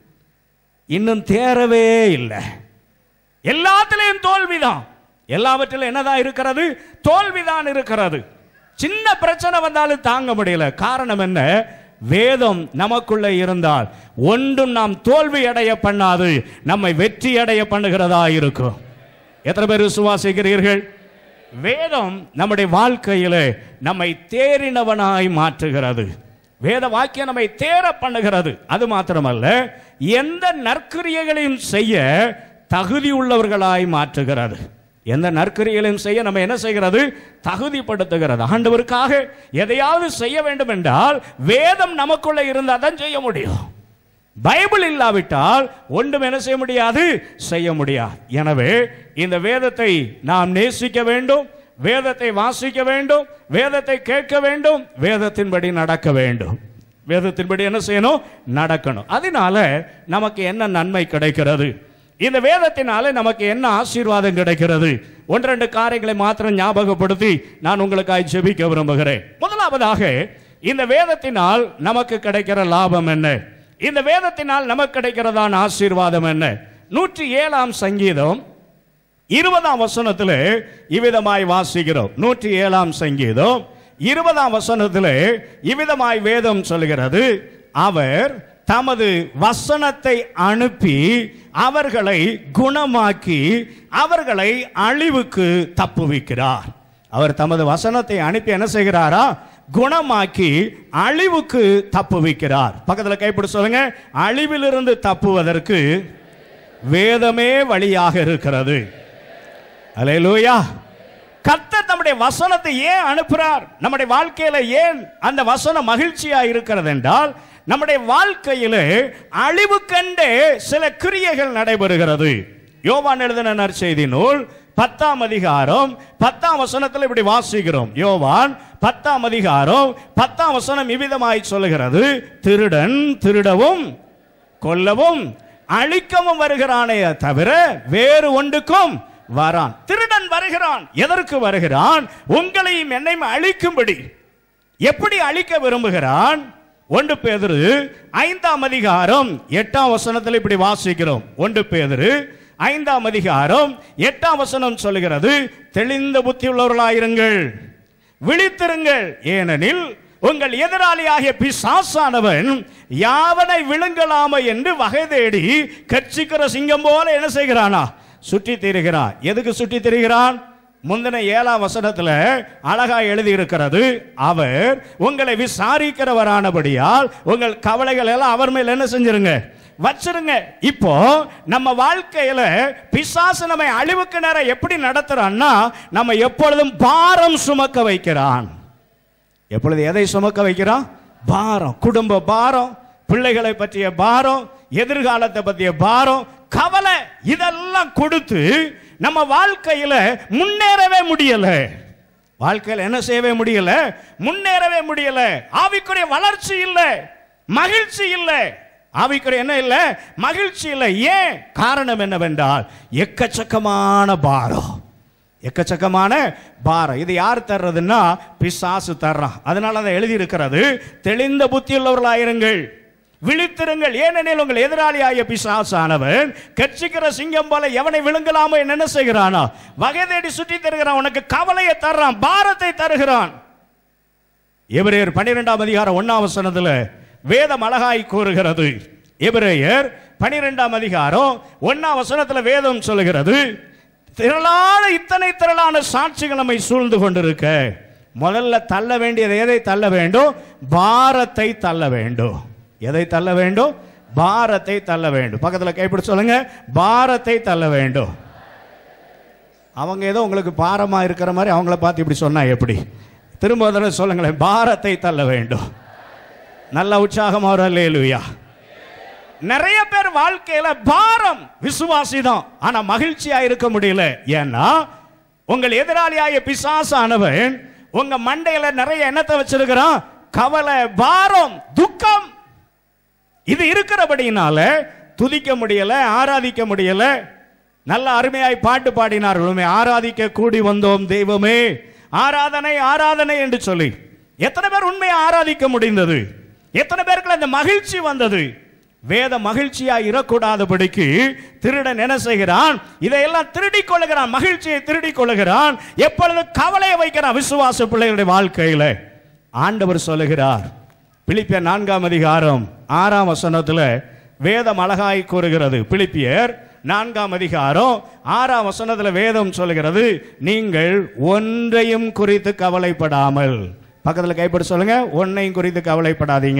இன்னும் தேரவே இல்லை. எல்லாத்திலையும் தோல்விதான். எல்லாவற்றிலும் என்னதான் இருக்கிறது? தோல்விதான் இருக்கிறது. சின்ன பிரச்சனை வந்தாலும் தாங்க முடியல. காரணம் என்ன? வேதம் நமக்குள்ள இருந்தால் ஒன்றும் நாம் தோல்வி அடைய பண்ணாது, நம்மை வெற்றி அடைய பண்ணுகிறதா இருக்கும். எத்தனை பேர் விசுவாசிக்கிறீர்கள்? வேதம் நம்முடைய வாழ்க்கையிலே நம்மை தேறினவனாய் மாற்றுகிறது. வேத வாக்கியம் நம்மை தேர பண்ணுகிறது. அது மாத்திரமல்ல, எந்த நற்கிரியைகளையும் செய்ய தகுதி உள்ளவர்களாய் மாற்றுகிறது. எந்த நற்கிரியைகளையும் செய்ய நம்ம என்ன செய்கிறது? தகுதிப்படுத்துகிறது. ஆண்டவருக்காக எதையாவது செய்ய வேண்டும் என்றால் வேதம் நமக்குள்ள இருந்தால் தான் செய்ய முடியும். பைபிள் இல்லாவிட்டால் ஒன்றும் என்ன செய்ய முடியாது? செய்ய முடியாது. எனவே இந்த வேதத்தை நாம் நேசிக்க வேண்டும், வேதத்தை வாசிக்க வேண்டும், வேதத்தை கேட்க வேண்டும், வேதத்தின்படி நடக்க வேண்டும். வேதத்தின்படி என்ன செய்யணும்? நடக்கணும். அதனால நமக்கு என்ன நன்மை கிடைக்கிறது? இந்த வேதத்தினால நமக்கு என்ன ஆசீர்வாதம் கிடைக்கிறது? ஒன்று ரெண்டு காரியங்களை மாத்திரம் ஞாபகப்படுத்தி நான் உங்களுக்காக ஜெபிக்க விரும்புகிறேன். முதலாவதாக இந்த வேதத்தினால் நமக்கு கிடைக்கிற லாபம் என்ன? இந்த வேதத்தினால் நமக்கு கிடைக்கிறதான ஆசீர்வாதம் என்ன? நூற்றி ஏழாம் சங்கீதம் இருபதாம் வசனத்திலே இவ்விதமாய் வாசிக்கிறோம். நூற்றி ஏழாம் சங்கீதம் இருபதாம் வசனத்திலே இவ்விதமாய் வேதம் சொல்கிறது, அவர் தமது வசனத்தை அனுப்பி அவர்களை குணமாக்கி அவர்களை அழிவுக்கு தப்புவிக்கிறார். அவர் தமது வசனத்தை அனுப்பி என்ன செய்கிறாரா? குணமாக்கி அழிவுக்கு தப்புவிக்கிறார். பக்கத்தில் கைப்பிடி சொல்லுங்க, அழிவிலிருந்து தப்புவதற்கு வேதமே வழியாக இருக்கிறது. அல்லேலூயா. கர்த்தர் நம்முடைய வசனத்தை ஏன் அனுப்புறார்? நம்முடைய வாழ்க்கையில ஏன் அந்த வசனம் மகிழ்ச்சியா இருக்கிறது என்றால், நம்முடைய வாழ்க்கையில அழிவு கண்டே சில கிரியைகள் நடைபெறுகிறது. யோவான் எழுதின நற்செய்தி நூல் பத்தாம் அதிகாரம் பத்தாம் வசனத்தில் இப்படி வாசிக்கிறோம். யோவான் பத்தாம் அதிகாரம் பத்தாம் வசனம் இவ்விதமாய் சொல்லுகிறது, திருடன் திருடவும் கொல்லவும் அழிக்கவும் வருகிறானே தவிர வேறு ஒன்றுக்கும் வரான். திருடன் வருகிறான். எதற்கு வருகிறான்? உங்களையும் என்னையும் அழிக்கும்படி. எப்படி அழிக்க விரும்புகிறான்? ஒன்று பேதுரு ஐந்தாம் அதிகாரம் எட்டாம் வசனத்தில் இப்படி வாசிக்கிறோம். ஒன்று பேதுரு ஐந்தாம் அதிகாரம் எட்டாம் வசனம் சொல்லுகிறது, தெளிந்த புத்தி உள்ளவர்களாயிருங்கள், விழித்திருங்கள், ஏனெனில் உங்கள் எதிராளியாகிய பிசாசானவன் யாவனை விழுங்கலாமா என்று வகை தேடி கர்ச்சிக்கிற சிங்கம் போல என்ன செய்கிறானா? சுற்றி திரிகிறான். எதுக்கு சுற்றி திரிகிறான்? முந்தின ஏழாம் வசனத்துல அழகா எழுதி இருக்கிறது, அவர் உங்களை விசாரிக்கிறவரானபடியால் உங்கள் கவலைகள் எல்லாம் அவர் மேல் என்ன செஞ்சிருங்க? வச்சிருங்க. இப்போ நம்ம வாழ்க்கையில பிசாசு நம்மை அழிவுக்கு நேரம் எப்படி நடத்துறான்னா, நம்ம எப்பொழுதும் பாரம் சுமக்க வைக்கிறான். எப்பொழுது எதை சுமக்க வைக்கிறான்? பாரம். குடும்ப பாரம், பிள்ளைகளை பற்றிய பாரம், எதிர்காலத்தை பற்றிய பாரம், கவலை, இதெல்லாம் கொடுத்து நம்ம வாழ்க்கையில முன்னேறவே முடியல. வாழ்க்கையில் என்ன செய்யவே முடியல? முன்னேறவே முடியல. ஆவிக்குரிய வளர்ச்சி இல்லை, மகிழ்ச்சி இல்லை. ஆவிக்குரிய என்ன இல்லை? மகிழ்ச்சி இல்லை. ஏன்? காரணம் என்னவென்றால் எக்கச்சக்கமான பாரம், எக்கச்சக்கமான பாரம். இது யார் தர்றதுன்னா பிசாசு தர்றான். அதனால அதை எழுதி இருக்கிறது, தெளிந்த புத்தியுள்ளவர்களாயிருங்கள், விழித்திருங்கள், ஏனெனில் உங்கள் எதிராளியாகிய பிசாசானவன் கர்ச்சிக்கிற சிங்கம் போல எவனை விழுங்கலாமோ என்ன செய்கிறானா? வகை தேடி சுற்றி தருகிறான். உனக்கு கவலையை தர்றான், பாரத்தை தருகிறான். எபிரேயர் பன்னிரெண்டாம் அதிகாரம் ஒன்னாம் வசனத்துல வேதம் அழகாய் கூறுகிறது. எபிரேயர் பன்னிரெண்டாம் அதிகாரம் ஒன்னாம் வசனத்துல வேதம் சொல்லுகிறது, திரளான இத்தனை திரளான சாட்சிகள் நம்மை சூழ்ந்து கொண்டிருக்க முதல்ல தள்ள வேண்டியது எதை தள்ள வேண்டும்? பாரத்தை தள்ள வேண்டும். எதை தள்ள வேண்டும்? பாரத்தை தள்ள வேண்டும். பக்கத்தில் கைப்பிடி சொல்லுங்க, பாரத்தை தள்ள வேண்டும். அவங்க ஏதோ உங்களுக்கு பாரமா இருக்கிற மாதிரி அவங்கள பார்த்து இப்படி சொன்னா எப்படி? திரும்ப தடவை சொல்லுங்களேன், பாரத்தை தள்ள வேண்டும். நல்ல உற்சாகமா ஒரு அல்லேலூயா. நிறைய பேர் வாழ்க்கையில பாரம், விசுவாசி தான், ஆனா மகிழ்ச்சியா இருக்க முடியல. ஏன்னா உங்கள் எதிராளியாகிய பிசாசானவன் உங்க மண்டையில நிறைய எண்ணத்தை வச்சிருக்கிறான், கவலை, பாரம், துக்கம். இது இருக்கிறபடினால துதிக்க முடியல, ஆராதிக்க முடியல. நல்ல அருமையாய் பாட்டு பாடினார்கள், ஆராதிக்க கூடி வந்தோம் தெய்வமே, ஆராதனை ஆராதனை என்று சொல்லி. எத்தனை பேர் உண்மையை ஆராதிக்க முடிந்தது? எத்தனை பேருக்கு அந்த மகிழ்ச்சி வந்தது? வேத மகிழ்ச்சியா இருக்கக்கூடாதபடிக்கு திருடன் என்ன செய்கிறான்? இதையெல்லாம் திருடி கொள்ளுகிறான், மகிழ்ச்சியை திருடி கொள்ளுகிறான். எப்பொழுது கவலையை வைக்கிறான் விசுவாச பிள்ளைகளுடைய வாழ்க்கையில. ஆண்டவர் சொல்லுகிறார், பிலிப்பியர் நான்காம் அதிகாரம் ஆறாம் வசனத்துல வேதம் அழகாய் கூறுகிறது. பிலிப்பியர் நான்காம் அதிகாரம் ஆறாம் வசனத்துல வேதம் சொல்லுகிறது, நீங்கள் ஒன்றையும் குறித்து கவலைப்படாமல். பக்கத்தில் கைப்பட சொல்லுங்க, ஒன்னையும் குறித்து கவலைப்படாதீங்க.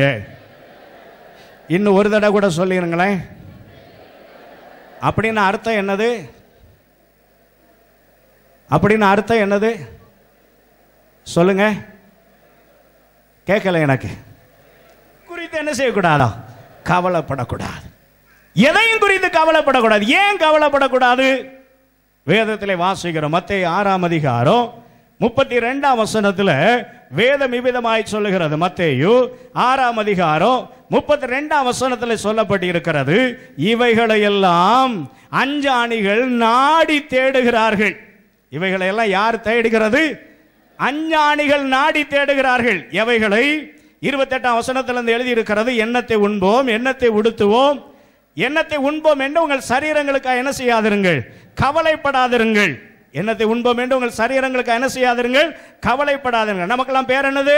இன்னும் ஒரு தடவை கூட சொல்லிருங்களேன். அப்படின்னு அர்த்தம் என்னது? அப்படின்னு அர்த்தம் என்னது சொல்லுங்க, கேட்கல எனக்கு. குறித்து என்ன செய்யக்கூடாதா? கவலைப்படக்கூடாது. எதையும் குறித்து கவலைப்படக்கூடாது. ஏன் கவலைப்படக்கூடாது? வேதத்தில் வாசிக்கிறோம். மத்தேயு ஆறாம் அதிகாரம் முப்பத்தி ரெண்டாம் வசனத்துல வேதம் இவ்விதமாய் சொல்லுகிறது. மத்தேயு ஆறாம் அதிகாரம் முப்பத்தி ரெண்டாம் வசனத்தில் சொல்லப்பட்டு இருக்கிறது, இவைகளை எல்லாம் அஞ்ஞானிகள் நாடி தேடுகிறார்கள். இவைகளை எல்லாம் யார் தேடுகிறது? அஞ்ஞானிகள் நாடி தேடுகிறார்கள். எவைகளை? இருபத்தி எட்டாம் வசனத்திலிருந்து எழுதி இருக்கிறது, எண்ணத்தை உண்போம், எண்ணத்தை உடுத்துவோம், எண்ணத்தை உண்போம் என்று உங்கள் சரீரங்களுக்காக என்ன செய்யாதிருங்கள்? கவலைப்படாதிருங்கள். எண்ணத்தை உண்போம் என்று உங்கள் சரீரங்களுக்காக என்ன செய்யாதிருங்கள்? கவலைப்படாதிருங்கள். நமக்கெல்லாம் பேர் என்னது?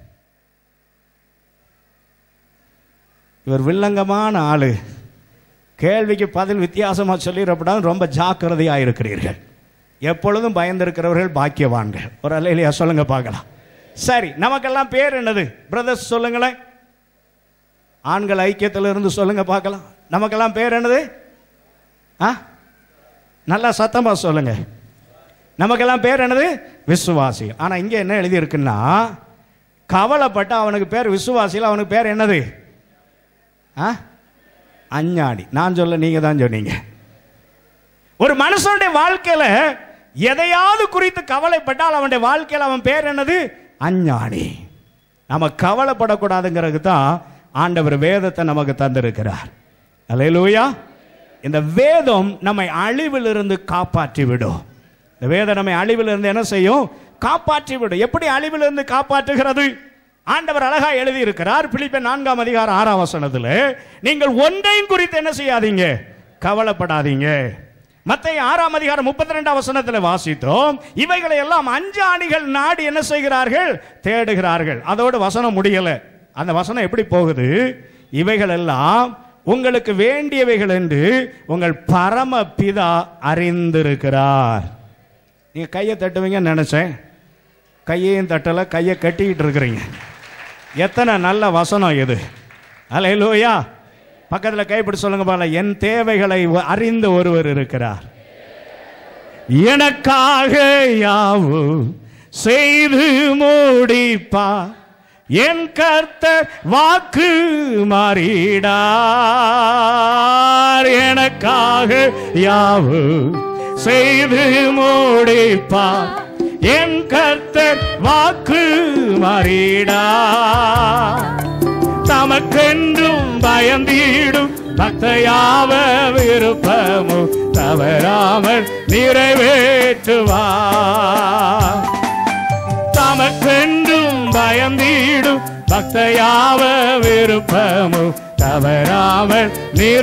இவர் வில்லங்கமான ஆளு, கேள்விக்கு பதில் வித்தியாசமா சொல்லிடப்படாது, ரொம்ப ஜாக்கிரதையா இருக்கிறீர்கள். எப்பொழுதும் பயந்திருக்கிறவர்கள் பாக்கியவான்கள். ஒரு அல்லேலூயா சொல்லுங்க பார்க்கலாம். சரி, நமக்கெல்லாம் பேர் என்னது பிரதர்ஸ் சொல்லுங்களேன். ஆண்கள் ஐக்கியத்தில் இருந்து சொல்லுங்க பார்க்கலாம். நமக்கெல்லாம் பேர் என்னது? ஆ, நல்லா சத்தமா சொல்லுங்க. நமக்கெல்லாம் பேர் என்னது? விசுவாசி. ஆனா இங்க என்ன எழுதி இருக்குன்னா, கவலைப்பட்ட அவனுக்கு பேர் விசுவாசியில், அவனுக்கு பேர் என்னது? ஆ, அஞ்ஞானி. நான் சொல்ல, நீங்க தான் சொன்னீங்க. ஒரு மனுஷனுடைய வாழ்க்கையில எதையாவது குறித்து கவலைப்பட்டால் அவனுடைய வாழ்க்கையில் அவன் பேர் என்னது? அஞ்ஞானி. நம்ம கவலைப்படக்கூடாதுங்கிறது தான் ஆண்டவர் வேதத்தை நமக்கு தந்திருக்கிறார். அல்லேலூயா. இந்த வேதம் நம்மை அழிவிலிருந்து காப்பாற்றி விடும். இந்த வேதம் நம்மை அழிவிலிருந்து என்ன செய்யும்? காப்பாற்றி விடும். எப்படி அழிவிலிருந்து காப்பாற்றுகிறது? ஆண்டவர் அழகா எழுதி இருக்கிறார். பிலிப்பியர் நான்காம் அதிகாரம் ஆறாம் வசனத்தில், நீங்கள் ஒன்றையும் குறித்து என்ன செய்யாதீங்க? கவலைப்படாதீங்க. மத்தேயு ஆறாம் அதிகாரம் முப்பத்தி ரெண்டாம் வசனத்தில் வாசித்தோம், இவைகளை எல்லாம் அஞ்ஞானிகள் நாடி என்ன செய்கிறார்கள்? தேடுகிறார்கள். அதோடு வசனம் முடியல. அந்த வசனம் எப்படி போகுது? இவைகள் எல்லாம் உங்களுக்கு வேண்டியவைகள் என்று உங்கள் பரம பிதா அறிந்திருக்கிறார். நீங்க கையை தட்டுவீங்க நினைச்சேன், கையையும் தட்டல, கையை கட்டிக்கிட்டு இருக்கிறீங்க. எத்தனை நல்ல வசனம் இது! அல்லேலூயா. பக்கத்தில் கைப்பிடி சொல்லுங்க பால, என் தேவைகளை அறிந்த ஒருவர் இருக்கிறார். எனக்காக யாவும் செய்து முடிப்பார், என் கர்த்தர் வாக்கு மாறிடார். எனக்காக யாவும் செய்து முடிப்பார், என் கர்த்தர் வாக்கு மாறிடார். தமக்கென்றும் பயந்தீடும் பக்தையாவ விருப்பமும் தவறாமல் நிறைவேற்றுவார். தமக்கென்றும் பயந்தீடும் பக்தையாவ விருப்பமும் தவறாமல்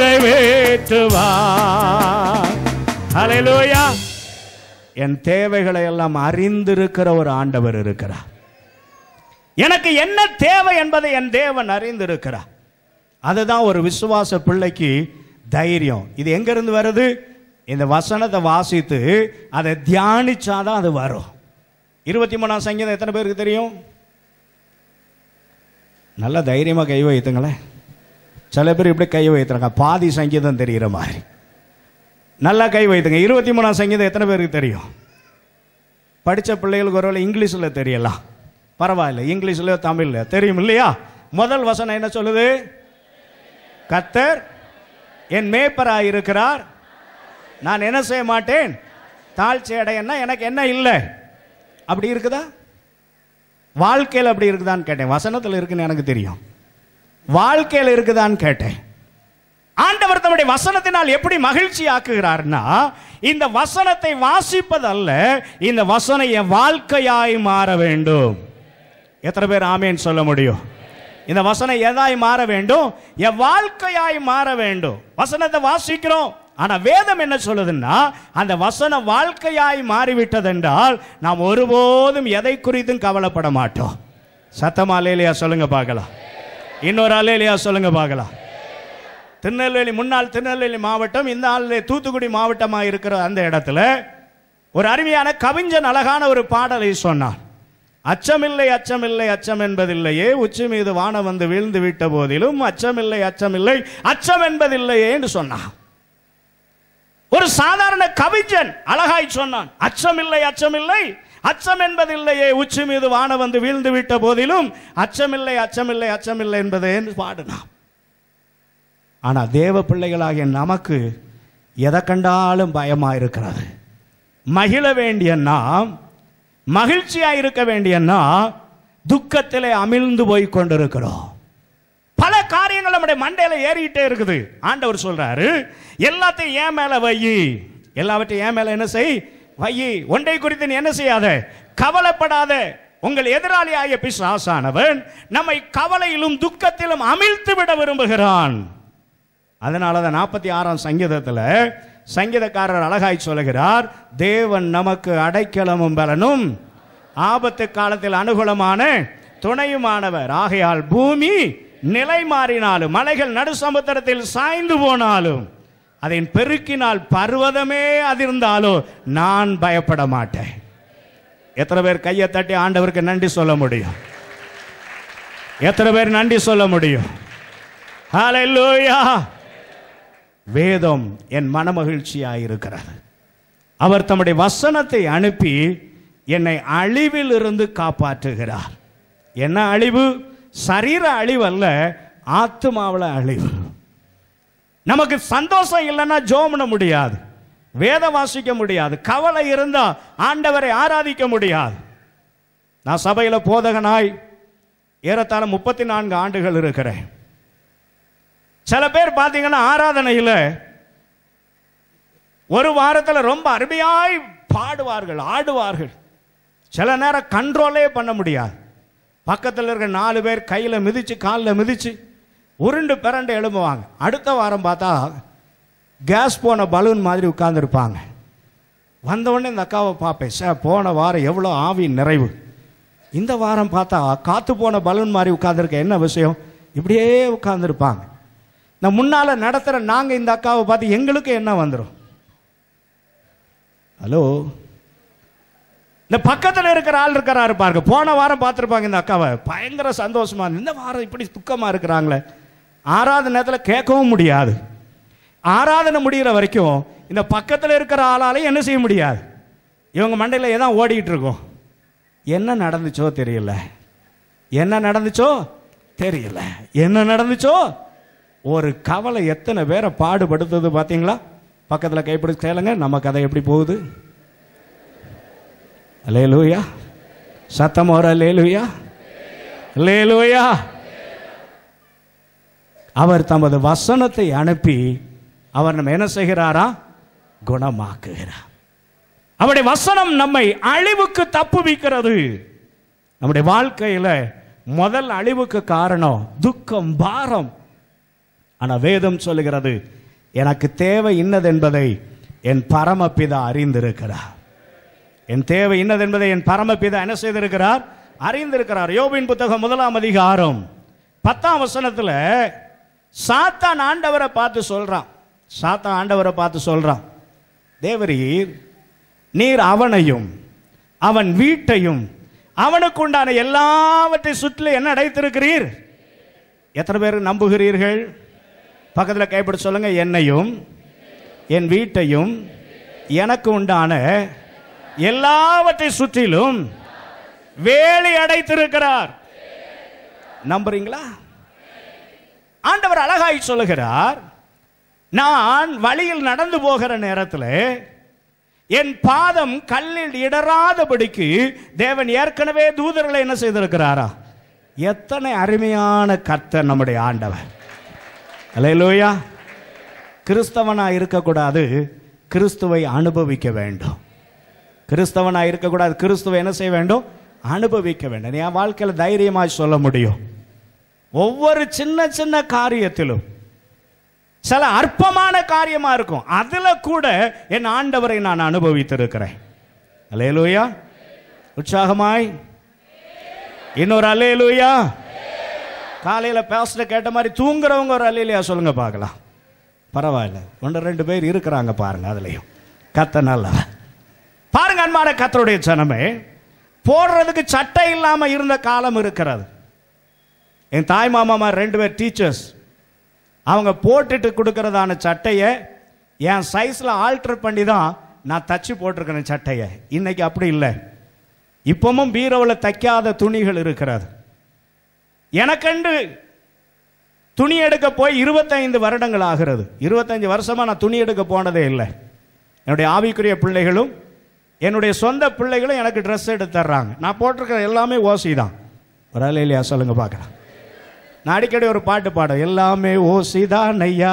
நிறைவேற்றுவார். அல்லேலூயா. என் தேவைகளை எல்லாம் அறிந்திருக்கிற ஒரு ஆண்டவர் இருக்கிறார். எனக்கு என்ன தேவை என்பதை என் தேவன் அறிந்திருக்கிறார். அதுதான் ஒரு விசுவாச பிள்ளைக்கு தைரியம். இது எங்க இருந்து வருது? இந்த வசனத்தை வாசித்து அதை தியானிச்சாதான் அது வரும். இருபத்தி மூணாம் சங்கீதம் எத்தனை பேருக்கு தெரியும்? நல்ல தைரியமா கை வைத்துங்களேன். சில பேர் இப்படி கை வைத்துறாங்க, பாதி சங்கீதம் தெரிகிற மாதிரி. நல்லா கை வைத்துங்க. இருபத்தி மூணாம் சங்கீதம் எத்தனை பேருக்கு தெரியும்? படித்த பிள்ளைகளுக்கு ஒருவேளை இங்கிலீஷில் தெரியலாம், பரவாயில்ல. இங்கிலீஷில் தமிழில் தெரியும் இல்லையா? முதல் வசனம் என்ன சொல்லுது? கர்த்தர் என் மேய்ப்பராய் இருக்கிறார், நான் என்ன செய்ய மாட்டேன், தாழ்ச்சி அடையன்னா எனக்கு என்ன இல்லை. அப்படி இருக்குதா? வாழ்க்கையில் அப்படி இருக்குதான்னு கேட்டேன். வசனத்தில் இருக்குன்னு எனக்கு தெரியும், வாழ்க்கையில் இருக்குதான்னு கேட்டேன். ஆண்டவர் தம்முடைய வசனத்தினால் எப்படி மகிழ்ச்சி ஆக்குகிறார்னா, இந்த வசனத்தை வாசிப்பதல்ல, இந்த வசனம் என் வாழ்க்கையாய் மாற வேண்டும். எத்தனை பேர் ஆமேன் சொல்ல முடியும்? இந்த வசனம் எதாய் மாற வேண்டும்? என் வாழ்க்கையாய் மாற வேண்டும். வசனத்தை வாசிக்கிறோம், ஆனா வேதம் என்ன சொல்லுதுன்னா, அந்த வசனம் வாழ்க்கையாய் மாறிவிட்டது என்றால் நாம் ஒருபோதும் எதை குறித்தும் கவலைப்பட மாட்டோம். சத்தமா அல்லேலூயா சொல்லுங்க பார்க்கலாம். இன்னொரு அல்லேலூயா சொல்லுங்க பார்க்கலாம். திருநெல்வேலி, முன்னாள் திருநெல்வேலி மாவட்டம், இந்த ஆளிலே தூத்துக்குடி மாவட்டமாக இருக்கிற அந்த இடத்துல ஒரு அருமையான கவிஞன் அழகான ஒரு பாடலை சொன்னான். அச்சமில்லை அச்சமில்லை அச்சம் என்பதில்லையே, உச்சி மீது வானம் வந்து வீழ்ந்து விட்ட போதிலும் அச்சமில்லை அச்சமில்லை அச்சம் என்பதில்லையே என்று சொன்னான். ஒரு சாதாரண கவிஞன் அழகாய் சொன்னான், அச்சமில்லை அச்சமில்லை அச்சம் என்பதில்லையே, உச்சி மீது வானம் வந்து வீழ்ந்து விட்ட போதிலும் அச்சமில்லை அச்சமில்லை அச்சமில்லை என்பதே என்று பாடினான். ஆனா தேவ பிள்ளைகளாகிய நமக்கு எதை கண்டாலும் பயமா இருக்கிறது. மகிழ வேண்டிய நாம், மகிழ்ச்சியா இருக்க வேண்டிய நாம் துக்கத்திலே அமிழ்ந்து போய் கொண்டிருக்கிறோம். பல காரியங்கள் நம்முடைய மண்டையில ஏறிட்டே இருக்குது. ஆண்டவர் சொல்றாரு, எல்லாத்தையும் ஏன் மேல வையி, எல்லாவற்றையும் ஏன் மேல என்ன செய், வையி. ஒன்றை குறித்து நீ என்ன செய்யாத, கவலைப்படாத. உங்கள் எதிராளியாகிய பிசாசானவன் நம்மை கவலையிலும் துக்கத்திலும் அமிழ்த்து விட விரும்புகிறான். அதனாலதான் நாற்பத்தி ஆறாம் சங்கீதத்தில் சங்கீதக்காரர் அழகாய் சொல்லுகிறார், தேவன் நமக்கு அடைக்கலமும் பலனும் ஆபத்து காலத்தில் அனுகூலமான துணையுமானவர். ஆகையால் பூமி நிலை மாறினாலும், மலைகள் நடு சமுத்திரத்தில் சாய்ந்து போனாலும், அதன் பெருக்கினால் பர்வதமே அதிர்ந்தாலும் நான் பயப்பட மாட்டேன். எத்தனை பேர் கையை தட்டி ஆண்டவருக்கு நன்றி சொல்ல முடியும்? எத்தனை பேர் நன்றி சொல்ல முடியும்? ஹல்லேலூயா. வேதம் என் மனமகிழ்ச்சியாக இருக்கிறது. அவர் தம்முடைய வசனத்தை அனுப்பி என்னை அழிவில் இருந்து காப்பாற்றுகிறார். என்ன அழிவு? சரீர அழிவு அல்ல, ஆத்துமாவில் அழிவு. நமக்கு சந்தோஷம் இல்லைன்னா ஜெபம் பண்ண முடியாது, வேதம் வாசிக்க முடியாது, கவலை இருந்தா ஆண்டவரை ஆராதிக்க முடியாது. நான் சபையில் போதகனாய் ஏறத்தாழ முப்பத்தி நான்கு ஆண்டுகள் இருக்கிறேன். சில பேர் பார்த்தீங்கன்னா ஆராதனையில் ஒரு வாரத்தில் ரொம்ப அருமையாய் பாடுவார்கள், ஆடுவார்கள். சில நேரம் கண்ட்ரோலே பண்ண முடியாது. பக்கத்தில் இருக்கிற நாலு பேர் கையில் மிதிச்சு காலில் மிதிச்சு உருண்டு பிறண்டு எழும்புவாங்க. அடுத்த வாரம் பார்த்தா கேஸ் போன பலூன் மாதிரி உட்கார்ந்துருப்பாங்க. வந்தவுடனே இந்த அக்காவை பார்ப்பேன், சார் போன வாரம் எவ்வளோ ஆவி நிறைவு, இந்த வாரம் பார்த்தா காற்று போன பலூன் மாதிரி உட்காந்துருக்க, என்ன விஷயம்? இப்படியே உட்கார்ந்துருப்பாங்க. நான் முன்னால் நடத்துகிற நாங்கள் இந்த அக்காவை பார்த்து எங்களுக்கு என்ன வந்துடும்? ஹலோ, இந்த பக்கத்தில் இருக்கிற ஆள் இருக்கிறாரு பாருங்க, போன வாரம் பார்த்துருப்பாங்க இந்த அக்காவை, பயங்கர சந்தோஷமா, இந்த வாரம் இப்படி துக்கமாக இருக்கிறாங்களே. ஆராதனை நேரத்தில் கேட்கவும் முடியாது. ஆராதனை முடிகிற வரைக்கும் இந்த பக்கத்தில் இருக்கிற ஆளாலையும் என்ன செய்ய முடியாது. இவங்க மண்டையில் ஏதான் ஓடிக்கிட்டு இருக்கோம். என்ன நடந்துச்சோ தெரியல, என்ன நடந்துச்சோ தெரியல, என்ன நடந்துச்சோ. ஒரு கவலை எத்தனை பேரை பாடுபடுத்துது பார்த்தீங்களா? பக்கத்தில் கைப்பிடிச்சு கேளுங்க, நம்ம கதை எப்படி போகுது? அல்லேலூயா. சத்தம் ஒரு அல்லேலூயா, அல்லேலூயா. அவர் தமது வசனத்தை அனுப்பி அவர் நம்ம என்ன செய்கிறாரா? குணமாக்குகிறார். அவருடைய வசனம் நம்மை அழிவுக்கு தப்புவிக்கிறது. நம்முடைய வாழ்க்கையில் முதல் அழிவுக்கு காரணம் துக்கம், பாரம். ஆனால் வேதம் சொல்லுகிறது, எனக்கு தேவை இன்னது என்பதை என் பரமபிதா அறிந்திருக்கிறார். என் தேவை இன்னது என்பதை என் பரமபிதா என்ன செய்திருக்கிறார்? அறிந்திருக்கிறார். யோபின் புத்தகம் முதலாம் அதிகாரம் பத்தாம் வசனத்தில் சாத்தான் ஆண்டவரை பார்த்து சொல்றான். சாத்தான் ஆண்டவரை பார்த்து சொல்றான், தேவரீர் நீர் அவனையும் அவன் வீட்டையும் அவனுக்கு உண்டான எல்லாவற்றை சுற்றி என்ன அடைத்திருக்கிறீர்? எத்தனை பேர் நம்புகிறீர்கள்? பக்கத்தில் கைப்பிடி சொல்லுங்க, என்னையும் என் வீட்டையும் எனக்கு உண்டான எல்லாவற்றை சுற்றிலும் வேலி அடைத்திருக்கிறார். நம்புறீங்களா? ஆண்டவர் அழகாய் சொல்லுகிறார், நான் வழியில் நடந்து போகிற நேரத்தில் என் பாதம் கல்லில் இடராதபடிக்கு தேவன் ஏற்கனவே தூதர்களை என்ன செய்திருக்கிறாரா? எத்தனை அருமையான கர்த்தர் நம்முடைய ஆண்டவர். அல்லேலூயா. கிறிஸ்தவனா இருக்கக்கூடாது, கிறிஸ்துவை அனுபவிக்க வேண்டும். கிறிஸ்தவனா இருக்கக்கூடாது, கிறிஸ்துவை என்ன செய்ய வேண்டும்? அனுபவிக்க வேண்டும். என் வாழ்க்கையில் தைரியமாய் சொல்ல முடியும், ஒவ்வொரு சின்ன சின்ன காரியத்திலும், சில அற்பமான காரியமா இருக்கும், அதுல கூட என் ஆண்டவரை நான் அனுபவித்திருக்கிறேன். அல்லேலூயா. உற்சாகமாய் இன்னொரு அல்லேலூயா. காலையில பேசுற கேட்ட மாதிரி தூங்குறவங்க ஒரு அல்லேலூயா சொல்லுங்க பார்க்கலாம். பரவாயில்ல, ஒன்று ரெண்டு பேர் இருக்கிறாங்க பாருங்க. அதுலயும் கத்த நல்லா பாருங்க. அன்பான கர்த்தருடைய ஜனமே, போடுறதுக்கு சட்டை இல்லாம இருந்த காலம் இருக்கிறது. என் தாய் மாமா ரெண்டு பேர் டீச்சர்ஸ், அவங்க போட்டுட்டு கொடுக்கறதான சட்டையை என் சைஸ்ல ஆல்டர் பண்ணி தான் நான் தச்சு போட்டிருக்கிறேன் சட்டையை. இன்னைக்கு அப்படி இல்லை. இப்பவும் பீரோவில் தைக்காத துணிகள் இருக்கிறது. எனக்கென்று துணி எடுக்க போய் இருபத்தைந்து வருடங்கள் ஆகிறது. இருபத்தஞ்சு வருஷமா நான் துணி எடுக்க போனதே இல்லை. என்னுடைய ஆவிக்குரிய பிள்ளைகளும் என்னுடைய சொந்த பிள்ளைகளும் எனக்கு ட்ரெஸ் எடுத்து தர்றாங்க. நான் போட்டிருக்கிற எல்லாமே ஓசி தான். ஒரு ஆள் இல்லையா சொல்லுங்க பார்க்கலாம். நான் அடிக்கடி ஒரு பாட்டு பாட, எல்லாமே ஓசி தான் ஐயா,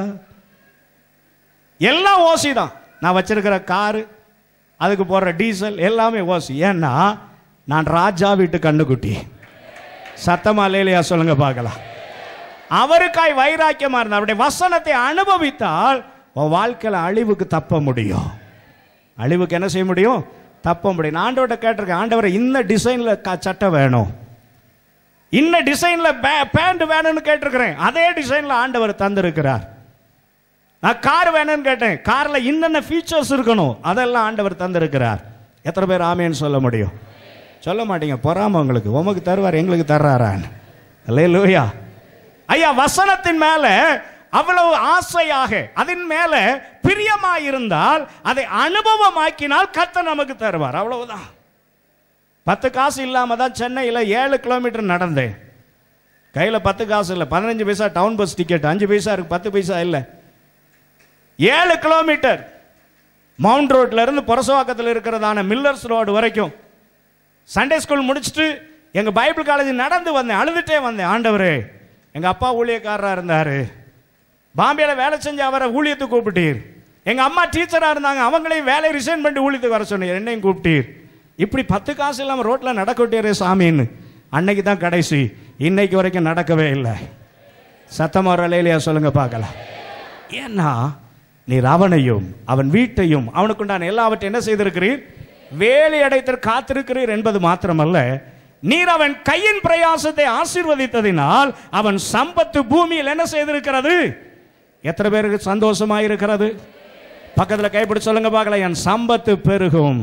எல்லாம் ஓசி தான். நான் வச்சிருக்கிற காரு, அதுக்கு போடுற டீசல் எல்லாமே ஓசி. ஏன்னா நான் ராஜா வீட்டு கண்ணுக்குட்டி. சத்தமா இல்லையா சொல்லுங்க பார்க்கலாம். அவருக்காய் வைராக்கியமா இருந்தா, அவருடைய வசனத்தை அனுபவித்தால் உன் வாழ்க்கையில் அழிவுக்கு தப்ப முடியும். அழிவுக்கு என்ன செய்ய முடியும்? தப்ப முடியும். நான் ஆண்டவர்கிட்ட கேட்டிருக்கேன், ஆண்டவரை இந்த டிசைன்ல சட்டை வேணும், இன்ன டிசைன்ல பேண்ட் வேணும்னு கேட்டிருக்கிறேன். அதே டிசைன்ல ஆண்டவர் தந்திருக்கிறார். நான் கார் வேணும்னு கேட்டேன், கார்ல இன்னென்ன ஃபீச்சர்ஸ் இருக்கணும் அதெல்லாம் ஆண்டவர் தந்திருக்கிறார். எத்தனை பேர் ஆமேன்னு சொல்ல முடியும்? சொல்ல மாட்டீங்க. பொறாம உங்களுக்கு. உமக்கு தருவார், எங்களுக்கு தர்றாரான். அல்லேலூயா. ஐயா, வசனத்தின் மேல அவ்வளவு ஆசையாக, அதன் மேல பிரியமாயிருந்தால், அதை அனுபவமாக்கினால் கர்த்தர் நமக்கு தருவார். அவ்வளவுதான். பத்து காசு இல்லாம தான் சென்னையில் ஏழு கிலோமீட்டர் நடந்தேன். கையில் பத்து காசு இல்லை, பதினஞ்சு பைசா டவுன் பஸ் டிக்கெட், அஞ்சு பைசா இருக்கு, பத்து பைசா இல்லை. ஏழு கிலோமீட்டர் மவுண்ட் ரோட்ல இருந்து புரசவாக்கத்தில் இருக்கிறதான மில்லர்ஸ் ரோடு வரைக்கும் சண்டே ஸ்கூல் முடிச்சுட்டு எங்க பைபிள் காலேஜ் நடந்து வந்தேன். அழுதுட்டே வந்தேன். ஆண்டவரே, எங்க அப்பா ஊழியக்காரராக இருந்தாரு, பாம்பேல வேலை செஞ்ச அவரை ஊழியத்துக்கு கூப்பிட்டீர். எங்க அம்மா டீச்சரா இருந்தாங்க, அவங்களையும் வேலையை ரிசைன் பண்ணி ஊழியத்துக்கு வர சொன்னீர், என்னையும் கூப்பிட்டீர். இப்படி பத்து காசு இல்லாமல் ரோட்டில் நடக்க விட்டீரே சாமின்னு. அன்னைக்கு தான் கடைசி. இன்னைக்கு வரைக்கும் நடக்கவே இல்லை. சத்தமா ஒரு அலையிலையா சொல்லுங்க பார்க்கலாம். ஏன்னா நீர் அவனையும் அவன் வீட்டையும் அவனுக்குண்டான எல்லாவற்றையும் என்ன செய்திருக்கிறீர்? வேலை அடைத்து காத்திருக்கிறீர் என்பது மாத்திரமல்ல, நீர் அவன் கையின் பிரயாசத்தை ஆசீர்வதித்ததினால் அவன் சம்பத்து பூமியில் என்ன செய்திருக்கிறது? எத்தனை பேருக்கு சந்தோஷமாயிருக்கிறது? பக்கத்தில் கைப்பிடி சொல்லுங்க பார்க்கலாம். என் சம்பத்து பெருகும்.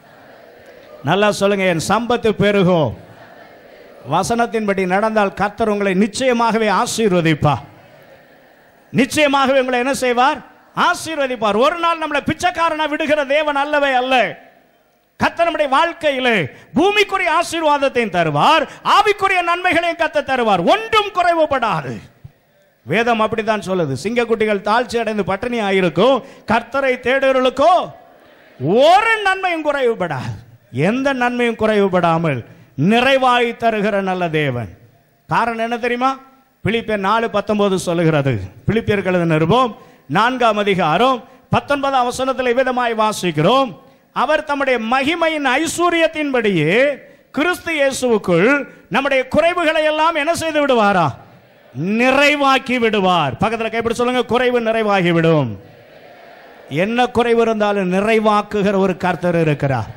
நல்லா சொல்லுங்க, என் சம்பத்து பெருகும். வசனத்தின்படி நடந்தால் கர்த்தர் உங்களை நிச்சயமாகவே ஆசீர்வதிப்பார். நிச்சயமாகவே உங்களை என்ன செய்வார்? ஆசீர்வதிப்பார். ஒரு நாள் நம்மளை பிச்சைக்காரனா விடுகிற தேவன் அல்லவே அல்ல. கர்த்தர் நம்முடைய வாழ்க்கையிலே பூமிக்குரிய ஆசீர்வாதத்தையும் தருவார், ஆவிக்குரிய நன்மைகளையும் கர்த்தர் தருவார். ஒன்றும் குறைவுபடாது. வேதம் அப்படித்தான் சொல்லுது. சிங்கக்குட்டிகள் தாழ்ச்சி அடைந்து பட்டினி ஆயிருக்கும், கர்த்தரை தேடுகளுக்கோ ஒரு நன்மையும் குறைவுபடாது. எந்த நன்மையும் குறைவுபடாமல் நிறைவாய் தருகிற நல்ல தேவன். காரணம் என்ன தெரியுமா? பிலிப்பியர் நாலு பத்தொன்பது சொல்லுகிறது. பிலிப்பியர்கள் எழுதின நிருபம் நான்காம் அதிகாரம் பத்தொன்பதாம் வசனத்தில் விதமாய் வாசிக்கிறோம். அவர் தம்முடைய மகிமையின் ஐஸ்வர்யத்தின்படியே கிறிஸ்து இயேசுவுக்குள் நம்முடைய குறைவுகளை எல்லாம் என்ன செய்து விடுவாரா? நிறைவாக்கி விடுவார். பக்கத்தில் கைப்பிடி சொல்லுங்க, குறைவு நிறைவாகி விடும். என்ன குறைவு இருந்தாலும் நிறைவாக்குகிற ஒரு கர்த்தர் இருக்கிறார்.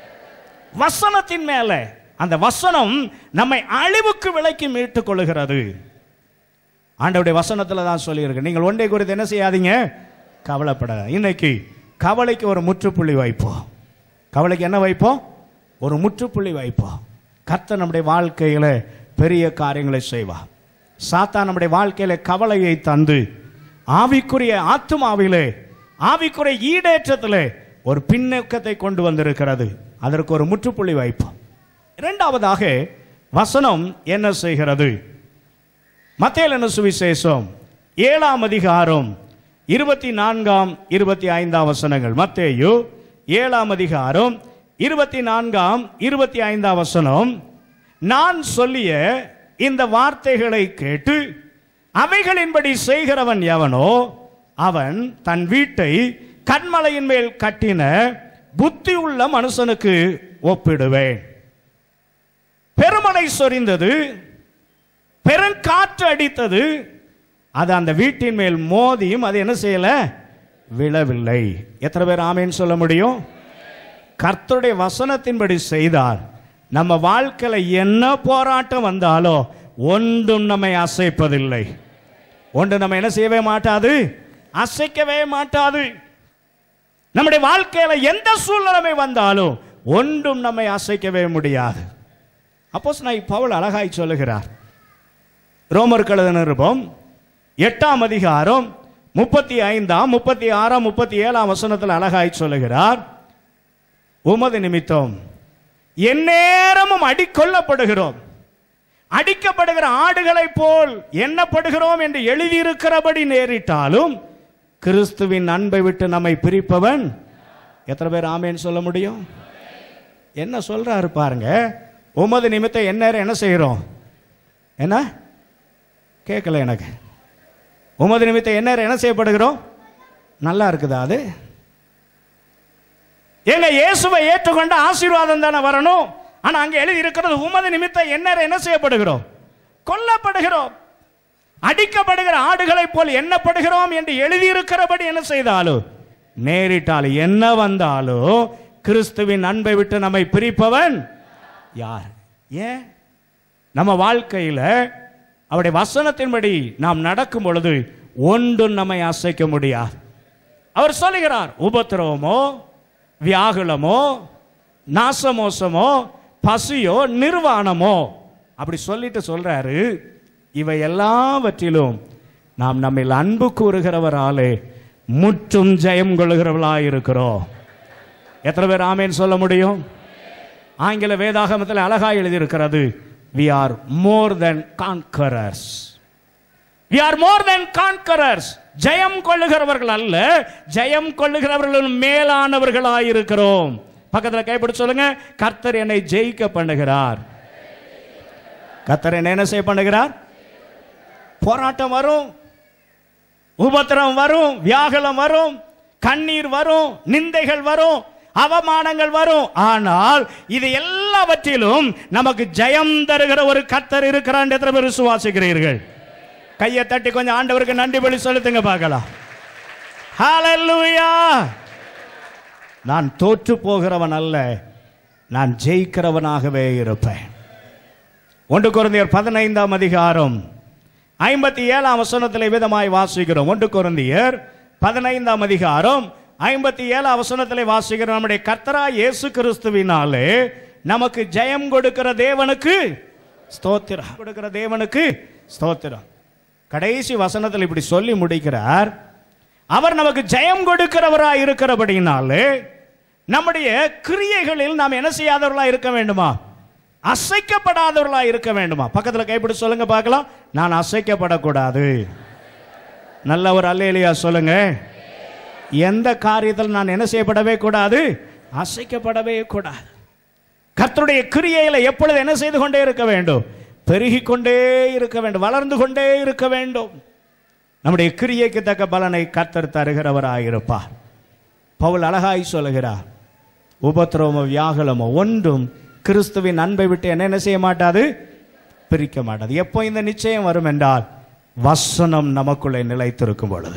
வசனத்தின் மேல அந்த வசனம் நம்மை அழிவுக்கு விலக்கி மீட்டுக் கொள்ளுகிறது. ஆண்டவருடைய வசனத்தில் தான் சொல்லியிருக்கு, நீங்கள் ஒன்றை குறித்து என்ன செய்யாதீங்க, கவலைப்பட. இன்னைக்கு கவலைக்கு ஒரு முற்றுப்புள்ளி வைப்போம். கவலைக்கு என்ன வைப்போம்? ஒரு முற்றுப்புள்ளி வைப்போம். கர்த்தர் நம்முடைய வாழ்க்கையில பெரிய காரியங்களை செய்வார். சாத்தான் நம்முடைய வாழ்க்கையில கவலையை தந்து ஆவிக்குரிய ஆத்துமாவிலே ஆவிக்குரிய ஈடேற்றத்திலே ஒரு பின்னோக்கத்தை கொண்டு வந்திருக்கிறது. அதற்கு ஒரு முற்றுப்புள்ளி வைப்போம். இரண்டாவதாக வசனம் என்ன செய்கிறது? மத்தேயு சுவிசேஷம் ஏழாம் அதிகாரம் இருபத்தி நான்காம் இருபத்தி ஐந்தாம் வசனங்கள். மத்தேயு ஏழாம் அதிகாரம் இருபத்தி நான்காம் இருபத்தி ஐந்தாம் வசனம். நான் சொல்லிய இந்த வார்த்தைகளை கேட்டு அவைகளின்படி செய்கிறவன் எவனோ அவன் தன் வீட்டை கன்மலையின் மேல் கட்டின புத்தி உள்ள மனுஷனுக்கு ஒப்பிடுவேன். பெருமழை சொரிந்தது, பெருங்காற்று அடித்தது, அது அந்த வீட்டின் மேல் மோதியும் அது என்ன செய்யல? விழவில்லை. எத்தனை பேர் ஆமேன்னு சொல்ல முடியும்? கர்த்தருடைய வசனத்தின்படி செய்தால் நம்ம வாழ்க்கையில என்ன போராட்டம் வந்தாலோ ஒன்றும் நம்மை அசைப்பதில்லை. ஒன்று நம்ம என்ன செய்யவே மாட்டாது, அசைக்கவே மாட்டாது. நம்முடைய வாழ்க்கையில எந்த சூழ்நிலைமை வந்தாலும் ஒன்றும் நம்மை அசைக்கவே முடியாது. அப்போஸ்தலனாகிய பவுல் அழகாய் சொல்லுகிறார். ரோமருக்கு எழுதின நிருபம் எட்டாம் அதிகாரம் முப்பத்தி ஐந்தாம் முப்பத்தி ஆறாம் முப்பத்தி ஏழாம் வசனத்தில் அழகாய் சொல்லுகிறார், உமது நிமித்தம் எந்நேரமும் அடிக்கொள்ளப்படுகிறோம், அடிக்கப்படுகிற ஆடுகளை போல் எண்ணப்படுகிறோம் என்று எழுதியிருக்கிறபடி நேரிட்டாலும் கிறிஸ்துவின் அன்பை விட்டு நம்மை பிரிப்பவன். எத்தனை பேர் ஆமேன்னு சொல்ல முடியும்? என்ன சொல்றாரு பாருங்க. உமது நிமித்தம் என்ன என்ன செய்யறோம்? என்ன கேட்கல எனக்கு. உமது நிமித்தம் என்ன என்ன செய்யப்படுகிறோம்? நல்லா இருக்குதா அது? எங்க இயேசுவை ஏற்றுக்கொண்ட ஆசீர்வாதம் தானே வரணும். ஆனா அங்க எழுதி இருக்கிறது உமது நிமித்தம் என்ன என்ன செய்யப்படுகிறோம்? கொல்லப்படுகிறோம். அடிக்கப்படுகிற ஆடுகளை போல் எண்ணப்படுகிறோம் என்று எழுதியிருக்கிறபடி என்ன செய்தாலும் நேரிட்டாலும் என்ன வந்தாலும் கிறிஸ்துவின் அன்பை விட்டு நம்மை பிரிப்பவன் யார்? ஏன் நம்ம வாழ்க்கையில அவருடைய வசனத்தின்படி நாம் நடக்கும் பொழுது ஒன்றும் நம்மை அசைக்க முடியாது. அவர் சொல்லுகிறார், உபத்திரவமோ வியாகுலமோ நாசமோசமோ பசியோ நிர்வாணமோ அப்படி சொல்லிட்டு சொல்றாரு, இவை எல்லாவற்றிலும் நாம் நம்மில் அன்பு கூறுகிறவராலே முற்றும் ஜெயம் கொள்ளுகிறவர்களாக இருக்கிறோம். எத்தனை பேர் ஆமேன் சொல்ல முடியும்? ஆங்கில வேதாகமத்தில் அழகா எழுதியிருக்கிறது, we are more than conquerors. we are more than conquerors. ஜெயம் கொள்ளுகிறவர்கள் அல்ல, ஜெயம் கொள்ளுகிறவர்கள் மேலானவர்களாக இருக்கிறோம். பக்கத்தில் கைப்பிடி சொல்லுங்க, கர்த்தர் என்னை ஜெயிக்க பண்ணுகிறார். கர்த்தர் என்னை என்ன செய்ய பண்ணுகிறார்? போராட்டம் வரும், உபத்திரம் வரும், வியாகுலம் வரும், கண்ணீர் வரும், நிந்தைகள் வரும், அவமானங்கள் வரும். ஆனால் இது எல்லாவற்றிலும் நமக்கு ஜெயம் தருகிற ஒரு கர்த்தர் இருக்கிறார். எத்தனை பேர் விசுவாசிக்கிறீர்கள்? கையை தட்டி கொஞ்சம் ஆண்டவருக்கு நன்றி பலி செலுத்துங்க பார்க்கலாம். ஹல்லேலூயா. நான் தோற்று போகிறவன் அல்ல, நான் ஜெயிக்கிறவனாகவே இருப்பேன். ஒன்று கொரிந்தியர் பதினைந்தாம் அதிகாரம் ஐம்பத்தி ஏழாம் வசனத்தில் விதமாய் வாசிக்கிறோம். ஒன்று கொரிந்தியர் பதினைந்தாம் அதிகாரம் ஐம்பத்தி ஏழாம் வசனத்தில் வாசிக்கிறோம். நம்முடைய கர்த்தராகிய இயேசு கிறிஸ்துவினாலே நமக்கு ஜெயம் கொடுக்கிற தேவனுக்கு ஸ்தோத்திரம். கொடுக்கிற தேவனுக்கு ஸ்தோத்திரம். கடைசி வசனத்தில் இப்படி சொல்லி முடிக்கிறார், அவர் நமக்கு ஜெயம் கொடுக்கிறவராய் இருக்கிறபடினாலே நம்முடைய கிரியைகளில் நாம் என்ன செய்யாதவர்களா இருக்க வேண்டுமா? அசைக்கப்படாதவர்களா இருக்க வேண்டுமா? பக்கத்தில் கைப்பிடி சொல்லுங்க பார்க்கலாம். நான் அசைக்கப்படக்கூடாது. நல்ல ஒரு அல்லேலூயா சொல்லுங்க. எந்த காரியத்தில் நான் என்ன செய்யப்படவே கூடாது? அசைக்கப்படவே கூடாது. கர்த்தருடைய கிரியையில எப்பொழுது என்ன செய்து கொண்டே இருக்க வேண்டும்? பெருகிக் கொண்டே இருக்க வேண்டும், வளர்ந்து கொண்டே இருக்க வேண்டும். நம்முடைய கிரியைக்கு தக்க பலனை கர்த்தர் தருகிறவராயிருப்பார். பவுல் அழகாய் சொல்லுகிறார், உபத்திரவமோ வியாகுலமோ ஒன்றும் கிறிஸ்துவின் அன்பை விட்டு என்ன என்ன செய்ய மாட்டாது? பிரிக்க மாட்டாது. எப்போ இந்த நிச்சயம் வரும் என்றால், வசனம் நமக்குள்ளே நிலைத்திருக்கும் பொழுது.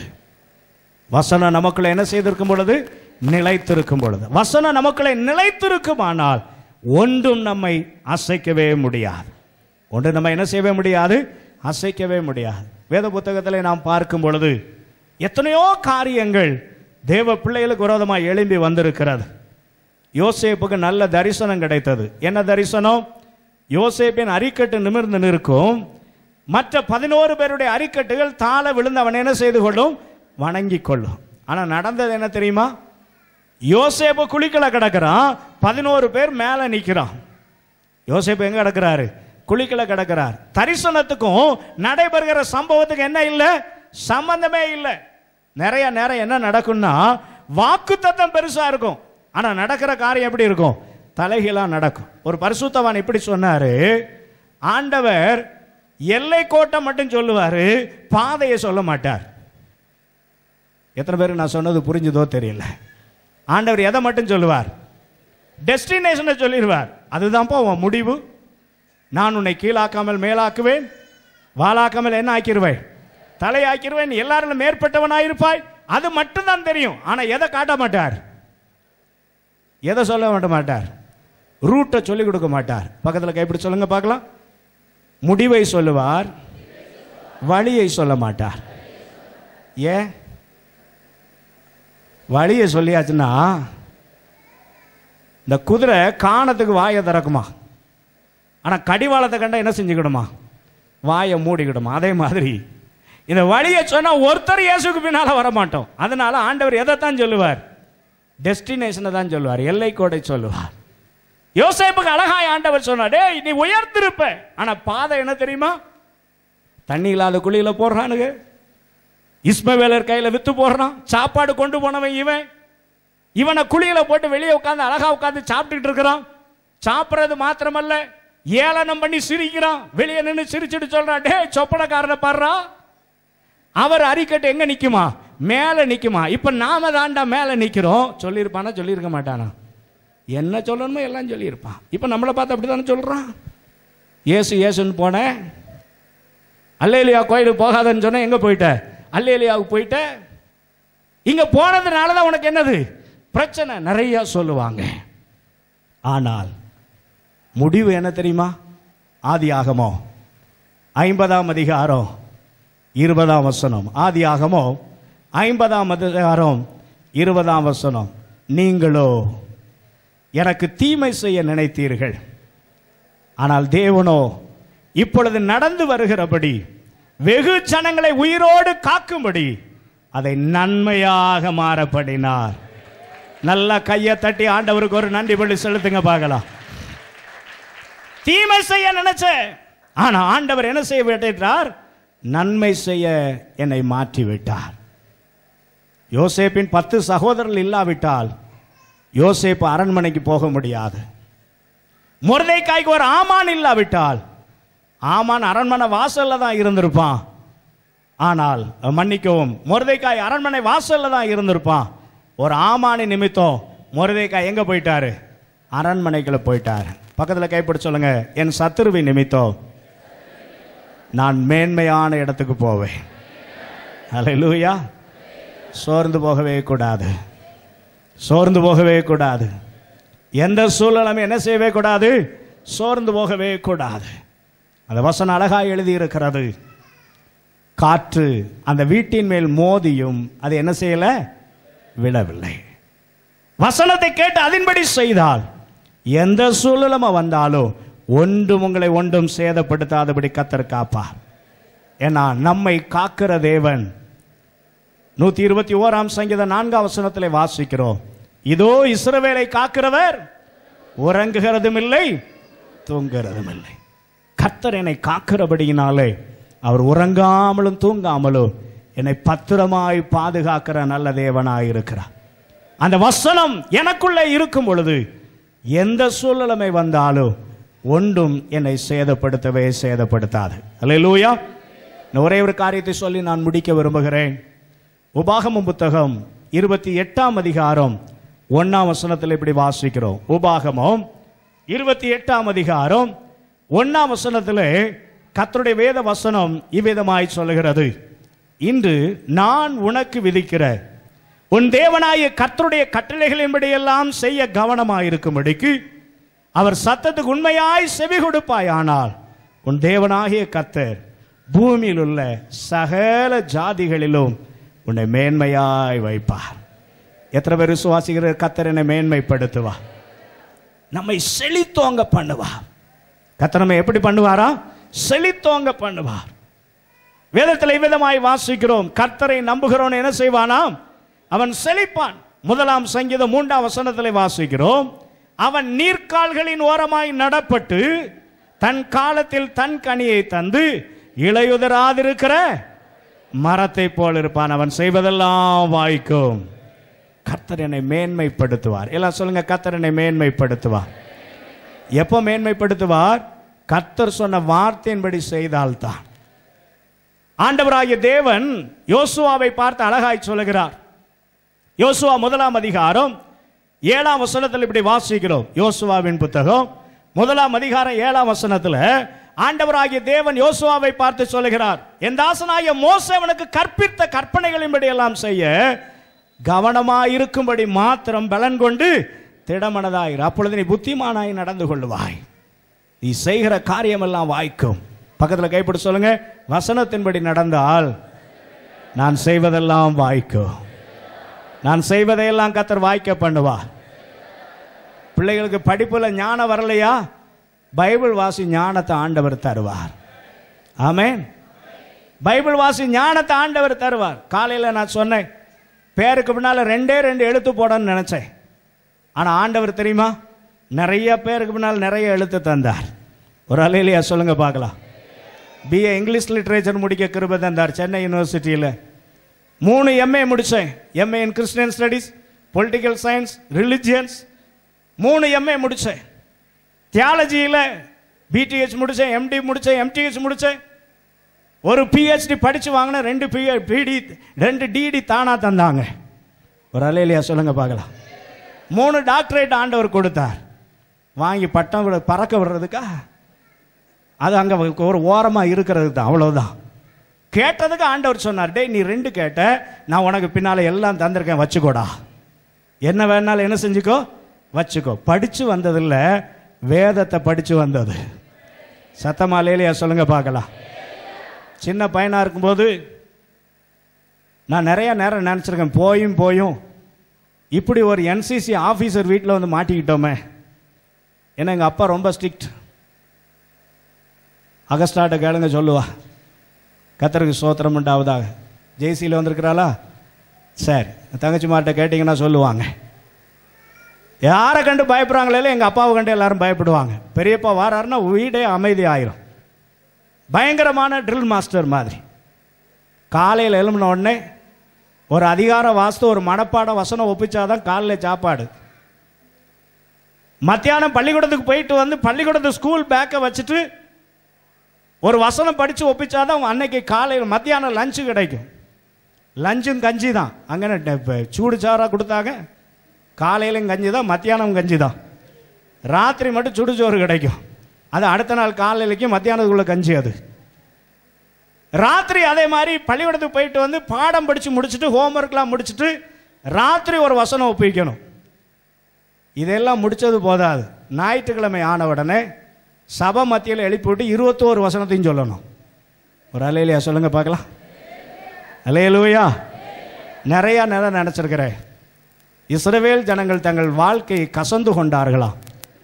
வசனம் நமக்குள்ளே என்ன செய்திருக்கும் பொழுது? நிலைத்திருக்கும் பொழுது. வசனம் நமக்குள்ளே நிலைத்திருக்குமானால் ஒன்றும் நம்மை அசைக்கவே முடியாது. ஒன்று நம்ம என்ன செய்யவே முடியாது? அசைக்கவே முடியாது. வேத புத்தகத்தில் நாம் பார்க்கும் பொழுது எத்தனையோ காரியங்கள் தேவ பிள்ளைகளுக்கு விரோதமாக எழும்பி வந்திருக்கிறது. யோசேப்புக்கு நல்ல தரிசனம் கிடைத்தது. என்ன தரிசனம்? யோசேப்பின் அரிக்கட்டு நிமிர்ந்து நிற்கும், மற்ற பதினோரு பேருடைய அரிக்கட்டுகள் தாழ விழுந்து அவன் என்ன செய்து கொள்ளும்? வணங்கி கொள்ளும். ஆனால் நடந்தது என்ன தெரியுமா? யோசேப்பு குழிக்கல கிடக்கிறான், பதினோரு பேர் மேலே நிற்கிறான். யோசேப்பு எங்க கிடக்கிறாரு? குழிக்கல கிடக்கிறார். தரிசனத்துக்கும் நடைபெறுகிற சம்பவத்துக்கு என்ன இல்லை? சம்பந்தமே இல்லை. நிறைய நேரம் என்ன நடக்கும்னா, வாக்கு தத்தம் பெருசா இருக்கும், ஆனா நடக்கிற காரியம் எப்படி இருக்கும்? தலைகீழா நடக்கும். ஒரு பரிசுத்தவான் இப்படி சொன்னாரு, ஆண்டவர் எல்லை கோட்டை மட்டும் சொல்லுவாரு, பாதையை சொல்ல மாட்டார். எத்தனை பேருக்கு நான் சொன்னது புரிஞ்சுதோ தெரியல. ஆண்டவர் எதை மட்டும் சொல்லுவார்? டெஸ்டினேஷனை சொல்லிடுவார். அதுதான்ப்பா உன் முடிவு. நான் உன்னை கீழாக்காமல் மேலாக்குவேன், வாளாக்காமல் என்ன ஆக்கிடுவேன்? தலையாக்கிடுவேன், எல்லாரும் மேற்பட்டவனாயிருப்பாய். அது மட்டும்தான் தெரியும். ஆனா எதை காட்ட மாட்டார்? எதை சொல்ல மாட்ட மாட்டார்? ரூட்டை சொல்லிக் கொடுக்க மாட்டார். பக்கத்தில் கைப்பிடி சொல்லுங்க பார்க்கலாம். முடிவை சொல்லுவார், வழியை சொல்ல மாட்டார். ஏன்? வழியை சொல்லியாச்சுன்னா இந்த குதிரை காணத்துக்கு வாயை திறக்குமா, ஆனால் கடிவாளத்தை கண்டா என்ன செஞ்சுக்கிடுமா? வாயை மூடிக்கிடுமா. அதே மாதிரி இந்த வழியை சொன்னால் ஒருத்தர் இயேசுக்கு பின்னால் வரமாட்டோம். அதனால ஆண்டவர் எதைத்தான் சொல்லுவார்? டெஸ்டினேஷனை தான் சொல்லுவார், எல்லை கோடை சொல்லுவார். யோசேப்புக்கு அழகாய் ஆண்டவர் சொன்னார், டேய் நீ உயர்த்திருப்ப, ஆனால் பாதை என்ன தெரியுமா? தண்ணி இல்லாத குழியில போடுறானுங்க, இஸ்மவேலர் கையில் வித்து போடுறான், சாப்பாடு கொண்டு போனவன் இவன். இவனை குழியில போட்டு வெளியே உட்காந்து அழகா உட்காந்து சாப்பிட்டுட்டு இருக்கிறான். சாப்பிட்றது மாத்திரமல்ல, ஏளனம் பண்ணி சிரிக்கிறான். வெளியே நின்று சிரிச்சுட்டு சொல்றான், டே சொப்பனக்காரனை பாடுறா. அவர் அரிக்கட்டு எங்க நிக்குமா? மேல நிக்குமா. இப்ப நாம தாண்டா மேல நிக்கிறோம். சொல்லியிருப்பானா? சொல்லியிருக்க மாட்டானா? என்ன சொல்லணுமோ எல்லாம் சொல்லியிருப்பான். இப்ப நம்மளை பார்த்து அப்படித்தானே சொல்றான். ஏசு ஏசுன்னு போன, அல்லேலியா கோயிலுக்கு போகாதன்னு சொன்ன, எங்க போயிட்ட? அல்லேலியாவுக்கு போயிட்ட. இங்க போனதுனாலதான் உனக்கு என்னது பிரச்சனை? நிறைய சொல்லுவாங்க. ஆனால் முடிவு என்ன தெரியுமா? ஆதியாகமோ ஐம்பதாம் அதிகாரம் இருபதாம் வசனம். ஆதியாகமோ ஐம்பதாம் அதிகாரம் இருபதாம் வசனம். நீங்களோ எனக்கு தீமை செய்ய நினைத்தீர்கள், ஆனால் தேவனோ இப்பொழுது நடந்து வருகிறபடி வெகு ஜனங்களை உயிரோடு காக்கும்படி அதை நன்மையாக மாறப்படினார். நல்லா கையை தட்டி ஆண்டவருக்கு ஒரு நன்றி பலி செலுத்துங்க பார்க்கலாம். தீமை செய்ய நினைச்ச, ஆனா ஆண்டவர் என்ன செய்ய விட்டார்? நன்மை செய்ய என்னை மாற்றி விட்டார். யோசேப்பின் பத்து சகோதரர்கள் இல்லாவிட்டால் யோசேப்பு அரண்மனைக்கு போக முடியாது. மொர்தெகாய்க்கு ஒரு ஆமான் இல்லாவிட்டால் ஆமான் அரண்மனை வாசல்ல தான் இருந்திருப்பான். ஆனால் மன்னிக்கவும், மொர்தெகாய் அரண்மனை வாசல்ல தான் இருந்திருப்பான். ஒரு ஆமானி நிமித்தம் மொர்தெகாய் எங்க போயிட்டாரு? அரண்மனைக்குள்ள போயிட்டாரு. பக்கத்தில் கைப்பிடி சொல்லுங்க, என் சத்துருவி நிமித்தம் நான் மேன்மையான இடத்துக்கு போவேன். அல்லேலூயா. சோர்ந்து போகவே கூடாது, சோர்ந்து போகவே கூடாது. எந்த சூழலும் என்ன செய்யவே கூடாது? சோர்ந்து போகவே கூடாது. அந்த வசனம் அழகாக எழுதி இருக்கிறது. காற்று அந்த வீட்டின் மேல் மோதியும் அது என்ன செய்யல? விழவில்லை. வசனத்தை கேட்டு அதன்படி செய்தால் எந்த சூழலும் வந்தாலும் ஒன்றும் உங்களை ஒன்றும் சேதப்படுத்தாதபடி கர்த்தர் காப்பார். ஏன்னா நம்மை காக்கிற தேவன். நூத்தி இருபத்தி ஓராம் சங்கீத நான்காம் வசனத்திலே வாசிக்கிறோம், இதோ இஸ்ரவேலை காக்கிறவர் உறங்குகிறதும் இல்லை தூங்குகிறதும் இல்லை. கர்த்தர் என்னை காக்கிறபடியினாலே அவர் உறங்காமலும் தூங்காமலும் என்னை பத்திரமாய் பாதுகாக்கிற நல்ல தேவனாய் இருக்கிறார். அந்த வசனம் எனக்குள்ளே இருக்கும் பொழுது எந்த சூழலுமே வந்தாலும் ஒன்றும் என்னை சேதப்படுத்தவே சேதப்படுத்தாது. அல்லேலூயா. ஒரே ஒரு காரியத்தை சொல்லி நான் முடிக்க விரும்புகிறேன். உபாகமம் புத்தகம் இருபத்தி எட்டாம் அதிகாரம் ஒன்னாம் வசனத்தில் இப்படி வாசிக்கிறோம். உபாகமம் இருபத்தி எட்டாம் அதிகாரம் ஒன்னாம் வசனத்திலே கர்த்தருடைய வேத வசனம் இவ்விதமாய் சொல்லுகிறது, இன்று நான் உனக்கு விதிக்கிற உன் தேவனாய கர்த்தருடைய கட்டளைகளின்படியெல்லாம் செய்ய கவனமாயிருக்கும்படிக்கு அவர் சத்தத்துக்கு உண்மையாய் செவி கொடுப்பாயானால் உன் தேவனாகிய கர்த்தர் பூமியில் உள்ள சகல ஜாதிகளிலும் உன்னை மேன்மையாய் வைப்பார். எத்தனை பேர் விசுவாசிக்கிற கர்த்தர் என்னை மேன்மைப்படுத்துவார், நம்மை செழித்தோங்க பண்ணுவார். கர்த்தர் நம்மை எப்படி பண்ணுவாரா? செழித்தோங்க பண்ணுவார். வேதத்தில் இவ்விதமாய் வாசிக்கிறோம், கர்த்தரை நம்புகிறவன் என்ன செய்வானாம்? அவன் செழிப்பான். முதலாம் சங்கீதம் மூன்றாம் வசனத்தில் வாசிக்கிறோம், அவன் நீர்க்கால்களின் ஓரமாய் நடப்பட்டு தன் காலத்தில் தன் கனியை தந்து இளையுதராதிருக்கிற மரத்தை போல் இருப்பான். அவன் செய்வதெல்லாம் வாய்க்கும். கர்த்தர் என்னை மேன்மைப்படுத்துவார். எல்லாம் சொல்லுங்க, கர்த்தர் என்னை மேன்மைப்படுத்துவார். எப்போ மேன்மைப்படுத்துவார்? கர்த்தர் சொன்ன வார்த்தையின்படி செய்தால்தான். ஆண்டவராகிய தேவன் யோசுவாவை பார்த்து அழகாய் சொல்லுகிறார். யோசுவா முதலாம் அதிகாரம் ஏழாம் வசனத்தில் இப்படி வாசிக்கிறோம். யோசுவாவின் புத்தகம் முதலாம் அதிகாரம் ஏழாம் வசனத்தில் ஆண்டவராகிய தேவன் யோசுவாவை பார்த்து சொல்லுகிறார், என் தாசனாகிய மோசே அவனுக்கு கற்பித்த கற்பனைகளின்படி எல்லாம் செய்ய கவனமாயிருக்கும்படி மாத்திரம் பலன் கொண்டு திடமனதாயிரு, அப்பொழுது நீ புத்திமானாய் நடந்து கொள்ளுவாய், நீ செய்கிற காரியமெல்லாம் வாய்க்கும். பக்கத்தில் கைப்பிடி சொல்லுங்க, வசனத்தின்படி நடந்தால் நான் செய்வதெல்லாம் வாய்க்கும். நான் செய்வதையெல்லாம் கர்த்தர் வாய்க்க பண்ணுவா. பிள்ளைகளுக்கு படிப்புல ஞானம் வரலையா? பைபிள் வாசி ஞானத்தை ஆண்டவர் தருவார். ஆமென். பைபிள் வாசி ஞானத்தை ஆண்டவர் தருவார். காலையில் நான் சொன்னேன், பேருக்கு பின்னால் ரெண்டே ரெண்டு எழுத்து போடணும்னு நினைச்சேன். ஆனால் ஆண்டவர் தெரியுமா, நிறைய பேருக்கு பின்னால் நிறைய எழுத்து தந்தார். ஒரு அலையிலையா சொல்லுங்க பார்க்கலாம். பிஏ இங்கிலீஷ் லிட்ரேச்சர் முடிக்க கிருபை தந்தார் சென்னை யூனிவர்சிட்டியில். மூணு எம்ஏ முடித்தேன். MA in Christian studies, political science, religions. மூணு எம்ஏ முடித்தேன். தியாலஜியில் பிடிஹெச் முடித்தேன், எம்டி முடித்தேன், எம்டிஹெச் முடித்தேன். ஒரு பிஹெச்டி படித்து வாங்கின ரெண்டு பி பிடி ரெண்டு டிடி தானாக தந்தாங்க. ஒரு அலையிலையா சொல்லுங்க பார்க்கலாம். மூணு டாக்டரேட் ஆண்டவர் கொடுத்தார். வாங்கி பட்டம் பறக்க விடுறதுக்கா? அது அங்கே ஒரு ஓரமாக இருக்கிறது தான், அவ்வளோதான். கேட்டதுக்கு ஆண்டவர் சொன்னார், டே நீ ரெண்டு கேட்ட, நான் உனக்கு பின்னால் எல்லாம் தந்திருக்கேன், வச்சுக்கோடா. என்ன வேணாலும் என்ன செஞ்சுக்கோ, வச்சுக்கோ. படித்து வந்ததில்லை, வேதத்தை படித்து வந்தது. சத்தமாலேலையா சொல்லுங்க பார்க்கலாம். சின்ன பையனாக இருக்கும்போது நான் நிறைய நேரம் நினச்சிருக்கேன், போயும் போயும் இப்படி ஒரு என்சிசி ஆஃபீஸர் வீட்டில் வந்து மாட்டிக்கிட்டோமே. ஏன்னா எங்கள் அப்பா ரொம்ப ஸ்ட்ரிக்ட். அகஸ்டாட்ட கேளுங்க சொல்லுவா. கர்த்தருக்கு ஸ்தோத்திரம் உண்டாவதாக. ஜெய்சியில் வந்திருக்கிறாளா? சரி, தங்கச்சிமார்கிட்ட கேட்டிங்கன்னா சொல்லுவாங்க. யாரை கண்டு பயப்படுறாங்களே எங்கள் அப்பாவை கண்டு எல்லாரும் பயப்படுவாங்க. பெரியப்பா வாராருன்னா வீடே அமைதி ஆயிரும். பயங்கரமான ட்ரில் மாஸ்டர் மாதிரி. காலையில் எழும்பின உடனே ஒரு அதிகார வாஸ்து ஒரு மனப்பாட வசனம் ஒப்பிச்சாதான் காலையில் சாப்பாடு. மத்தியானம் பள்ளிக்கூடத்துக்கு போயிட்டு வந்து பள்ளிக்கூடத்து ஸ்கூல் பேக்கை வச்சுட்டு ஒரு வசனம் படித்து ஒப்பிச்சாதான் அன்னைக்கு காலையில் மத்தியானம் லஞ்சு கிடைக்கும். லஞ்சும் கஞ்சி தான். அங்கே சூடு சாராக கொடுத்தாங்க. காலையிலும் கஞ்சி தான், மத்தியானம் கஞ்சி தான். ராத்திரி மட்டும் சுடுச்சோறு கிடைக்கும். அது அடுத்த நாள் காலையிலைக்கும் மத்தியானத்துக்குள்ள கஞ்சி. அது ராத்திரி அதே மாதிரி பள்ளிக்கூடத்துக்கு போயிட்டு வந்து பாடம் படித்து முடிச்சுட்டு ஹோம்ஒர்க்லாம் முடிச்சுட்டு ராத்திரி ஒரு வசனம் ஒப்பிக்கணும். இதெல்லாம் முடித்தது போதாது. ஞாயிற்றுக்கிழமை ஆன உடனே சபை மத்தியில் எழுப்பி விட்டு இருபத்தோரு வசனத்தையும் சொல்லணும். ஒரு அலையிலையா சொல்லுங்க பார்க்கலாம். அலையலூயா. நிறையா நேரம் நினச்சிருக்கிறேன். இஸ்ரவேல் ஜனங்கள் தங்கள் வாழ்க்கையை கசந்து கொண்டார்களாம்.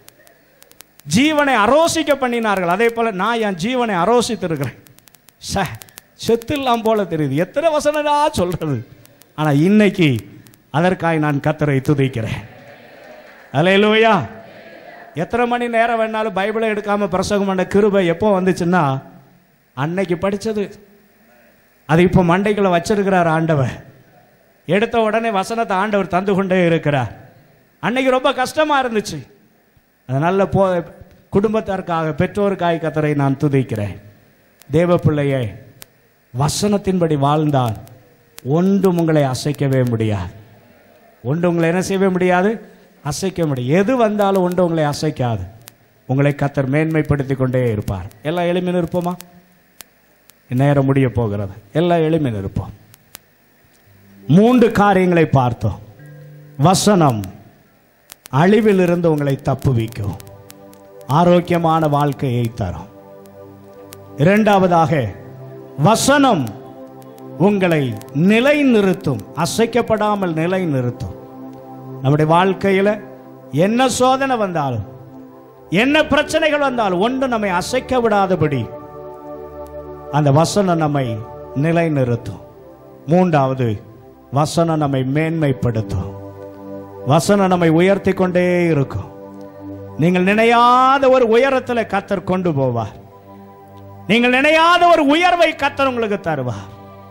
ஜீவனை அரோசிக்க பண்ணினார்கள். அதே போல் நான் என் ஜீவனை அரோசித்து இருக்கிறேன். ச செத்துலாம் போல தெரியுது. எத்தனை வசனதா சொல்றது. ஆனால் இன்னைக்கு அதற்காக நான் கர்த்தரை துதிக்கிறேன். அல்லேலூயா. எத்தனை மணி நேரம் வேணாலும் பைபிளை எடுக்காம பிரசங்கம் பண்ண கிருபை எப்போ வந்துச்சுன்னா அன்னைக்கு படித்தது. அது இப்போ மண்டைக்குள்ள வச்சிருக்கிறார் ஆண்டவர். எடுத்த உடனே வசனத்தை ஆண்டவர் தந்து கொண்டே இருக்கிறார். அன்னைக்கு ரொம்ப கஷ்டமா இருந்துச்சு. அதனால போ குடும்பத்தாருக்காக பெற்றோருக்காக கர்த்தரை நான் துதிக்கிறேன். தேவ பிள்ளையே, வசனத்தின்படி வாழ்ந்தால் ஒன்றும் உங்களை அசைக்கவே முடியாது. ஒன்று உங்களை என்ன செய்யவே முடியாது? அசைக்க முடியும். எது வந்தாலும் ஒன்று உங்களை அசைக்காது. உங்களை கர்த்தர் மேன்மைப்படுத்தி கொண்டே இருப்பார். எல்லாம் எளிமையில் இருப்போமா? நேரம் முடிய போகிறது. எல்லாம் எளிமையில் இருப்போம். மூன்று காரியங்களை பார்த்தோம். வசனம் அழிவில் இருந்து உங்களை தப்புவிக்கும், ஆரோக்கியமான வாழ்க்கையை தரும். இரண்டாவதாக, வசனம் உங்களை நிலை நிறுத்தும், அசைக்கப்படாமல் நிலை நிறுத்தும். நம்முடைய வாழ்க்கையில் என்ன சோதனை வந்தாலும் என்ன பிரச்சனைகள் வந்தாலும் ஒன்று நம்மை அசைக்க விடாதபடி அந்த வசனம் நம்மை நிலை நிறுத்தும். மூன்றாவது, வசனம் நம்மை மேன்மைப்படுத்தும். வசனம் நம்மை உயர்த்தி கொண்டே இருக்கும். நீங்கள் நினையாத ஒரு உயரத்தில் கர்த்தர் கொண்டு போவார். நீங்கள் நினையாத ஒரு உயர்வை கர்த்தர் உங்களுக்கு தருவார்.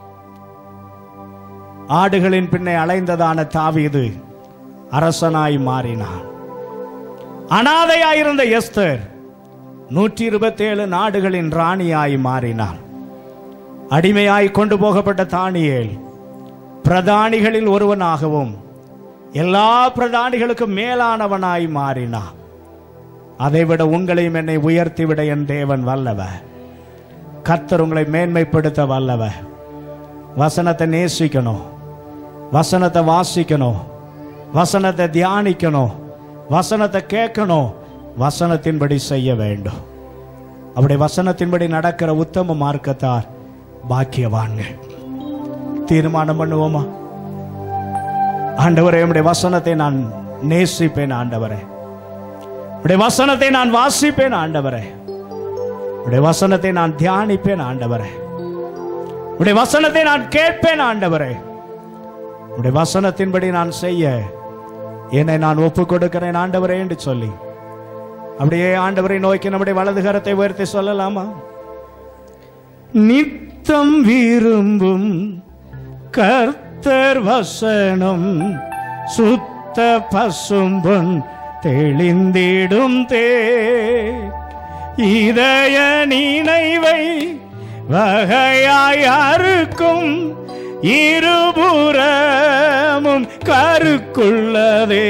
ஆடுகளின் பின்னே அலைந்ததான தாவீது அரசனாய் மாறினான். அனாதையாயிருந்த எஸ்தர் நூற்றி இருபத்தி ஏழு நாடுகளின் ராணியாய் மாறினார். அடிமையாய் கொண்டு போகப்பட்ட தானியேல் பிரதானிகளில் ஒருவனாகவும் எல்லா பிரதானிகளுக்கும் மேலானவனாய் மாறினார். அதைவிட உங்களையும் என்னை உயர்த்திவிட என் தேவன் வல்லவர். கர்த்தர் உங்களை மேன்மைப்படுத்த வல்லவர். வசனத்தை நேசிக்கணும், வசனத்தை வாசிக்கணும், வசனத்தை தியானிக்கணும், வசனத்தை கேட்கணும், வசனத்தின்படி செய்ய வேண்டும். அப்படி வசனத்தின்படி நடக்கிற உத்தம மார்க்கத்தார் பாக்கியவான்கள். தீர்மானம் பண்ணுவோமா? ஆண்டவரே, உம்முடைய வசனத்தை நான் நேசிப்பேன். ஆண்டவரே, உம்முடைய வசனத்தை நான் வாசிப்பேன். ஆண்டவரே, உம்முடைய வசனத்தை நான் தியானிப்பேன். ஆண்டவரே, உம்முடைய வசனத்தை நான் கேட்பேன். ஆண்டவரே, உம்முடைய வசனத்தின்படி நான் செய்ய என்னை நான் ஒப்புக் கொடுக்கிறேன் ஆண்டவரே என்று சொல்லி அப்படியே ஆண்டவரை நோக்கி நம்முடைய வலது கரத்தை உயர்த்தி சொல்லலாமா? நித்தம் விரும்பும் கர்த்தர் வசனம் சுத்த பசும்பொன் தெளிந்திடும் தே இதய நினைவை வகையாய் அறுக்கும் இருபுறமும் கருக்குள்ளதே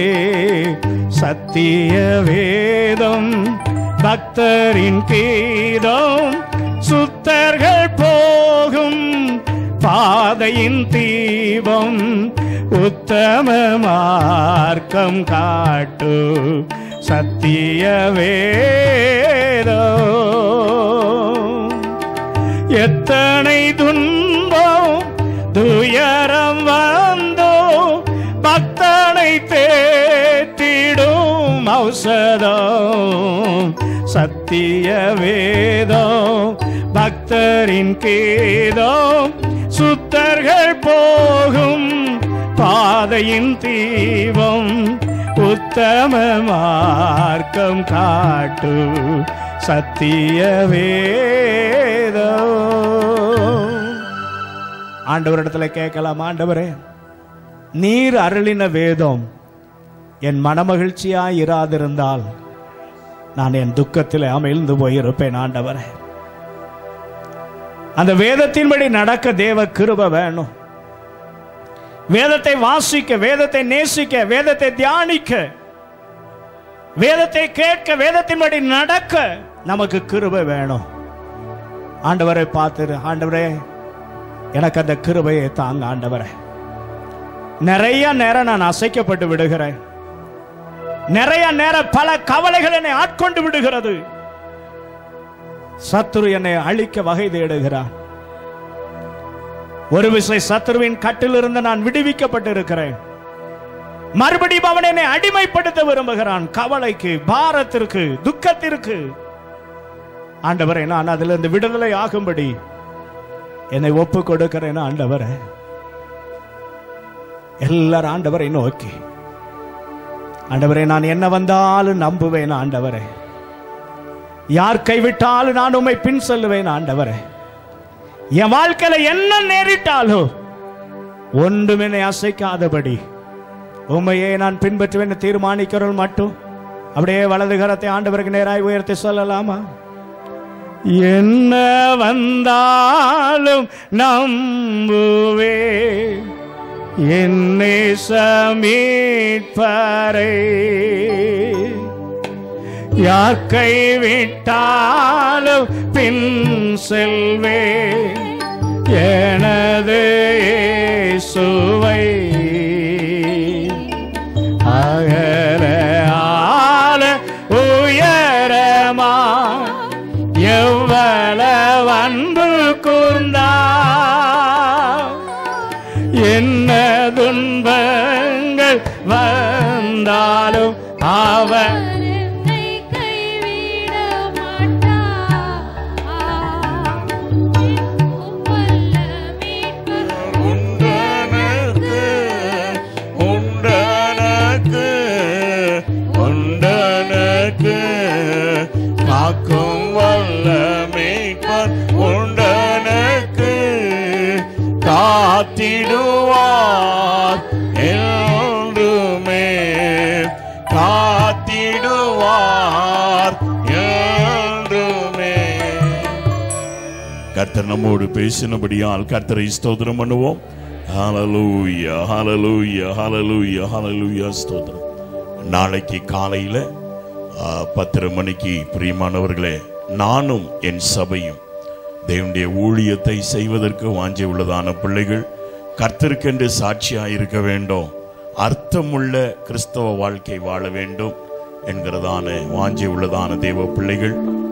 சத்திய வேதம் பக்தரின் கீதம் சுத்தர்கள் போகும் பாதையின் தீபம் உத்தம மார்க்கம் காட்டு சத்திய வேதம். எத்தனை துன்பம் துயரம் வந்தோ பக்தர் ஔஷதம் சத்திய வேதம் பக்தரின் கீதம் சுத்தர்கள் போகும் பாதையின் தீபம் உத்தம மார்க்கம் காட்டு சத்திய வேதம். ஆண்டவரிடத்துல கேட்கலாம், ஆண்டவரே நீர் அருளின வேதம் என் மனமகிழ்ச்சியாய் இராதிருந்தால் நான் என் துக்கத்தில் அமிழ்ந்து போயிருப்பேன். ஆண்டவரே அந்த வேதத்தின்படி நடக்க தேவ கிருபை வேணும். வேதத்தை வாசிக்க, வேதத்தை நேசிக்க, வேதத்தை தியானிக்க, வேதத்தை கேட்க, வேதத்தின்படி நடக்க நமக்கு கிருபை வேணும். ஆண்டவரை பார்த்து, ஆண்டவரே எனக்கு அந்த கிருபையை தாங்க ஆண்டவரே. நிறைய நேரம் நான் அசைக்கப்பட்டு விடுகிறேன். நிறைய நேரம் பல கவலைகள் என்னை ஆட்கொண்டு விடுகிறது. சத்துரு என்னை அழிக்க வகை தேடுகிறான். ஒரு விசை சத்துருவின் கட்டிலிருந்து நான் விடுவிக்கப்பட்டிருக்கிறேன். மறுபடியும் அவன் என்னை அடிமைப்படுத்த விரும்புகிறான். கவலைக்கு, பாரத்திற்கு, துக்கத்திற்கு. ஆண்டவரே நான் அதிலிருந்து விடுதலை ஆகும்படி என்னை ஒப்பு கொடுக்கிறேன். ஆண்டவரே எல்லாரும் ஆண்டவரை நோக்கி, ஆண்டவரே நான் என்ன வந்தாலும் நம்புவேன். ஆண்டவரே யார் கைவிட்டாலும் நான் உம்மை பின் செல்லுவேன். ஆண்டவரே என் வாழ்க்கையில என்ன நேரிட்டாலும் ஒன்றும் என்னை அசைக்காதபடி உம்மையே நான் பின்பற்றுவேன் தீர்மானிக்கிறோம் மட்டும் அப்படியே வலது கரத்தை ஆண்டவருக்கு நேராய் உயர்த்தி சொல்லலாமா? என்ன வந்தாலும் நம்புவே என்னை சமீட்பரே, யார் கைவிட்டாலும் பின் செல்வே எனது இயேசுவை. அகல ஆல உயரமா எவ்வளவு அன்பு கூர்ந்தா, என்ன துன்பங்கள் வந்தாலும் அவர் காக்கும் வல்லமைப்பர் உண்டனக்கு காத்திடுவார் என்றுமே, காத்திடுவார் என்றுமே. கர்த்தர் நம்மோடு பேசினபடியால் கர்த்தரை ஸ்தோத்திரம் பண்ணுவோம். ஹல்லேலூயா, ஹல்லேலூயா, ஹல்லேலூயா, ஹல்லேலூயா, ஸ்தோத்திரம். நாளைக்கு காலையில பத்தரை மணிக்கு பிரியமானவர்களே, நானும் என் சபையும் தேவனுடைய ஊழியத்தை செய்வதற்கு வாஞ்சை உள்ளதான பிள்ளைகள், கர்த்தருக்கென்று சாட்சியாக இருக்க வேண்டும், அர்த்தமுள்ள கிறிஸ்தவ வாழ்க்கை வாழ வேண்டும் என்கிறதான வாஞ்சை உள்ளதான தேவ பிள்ளைகள்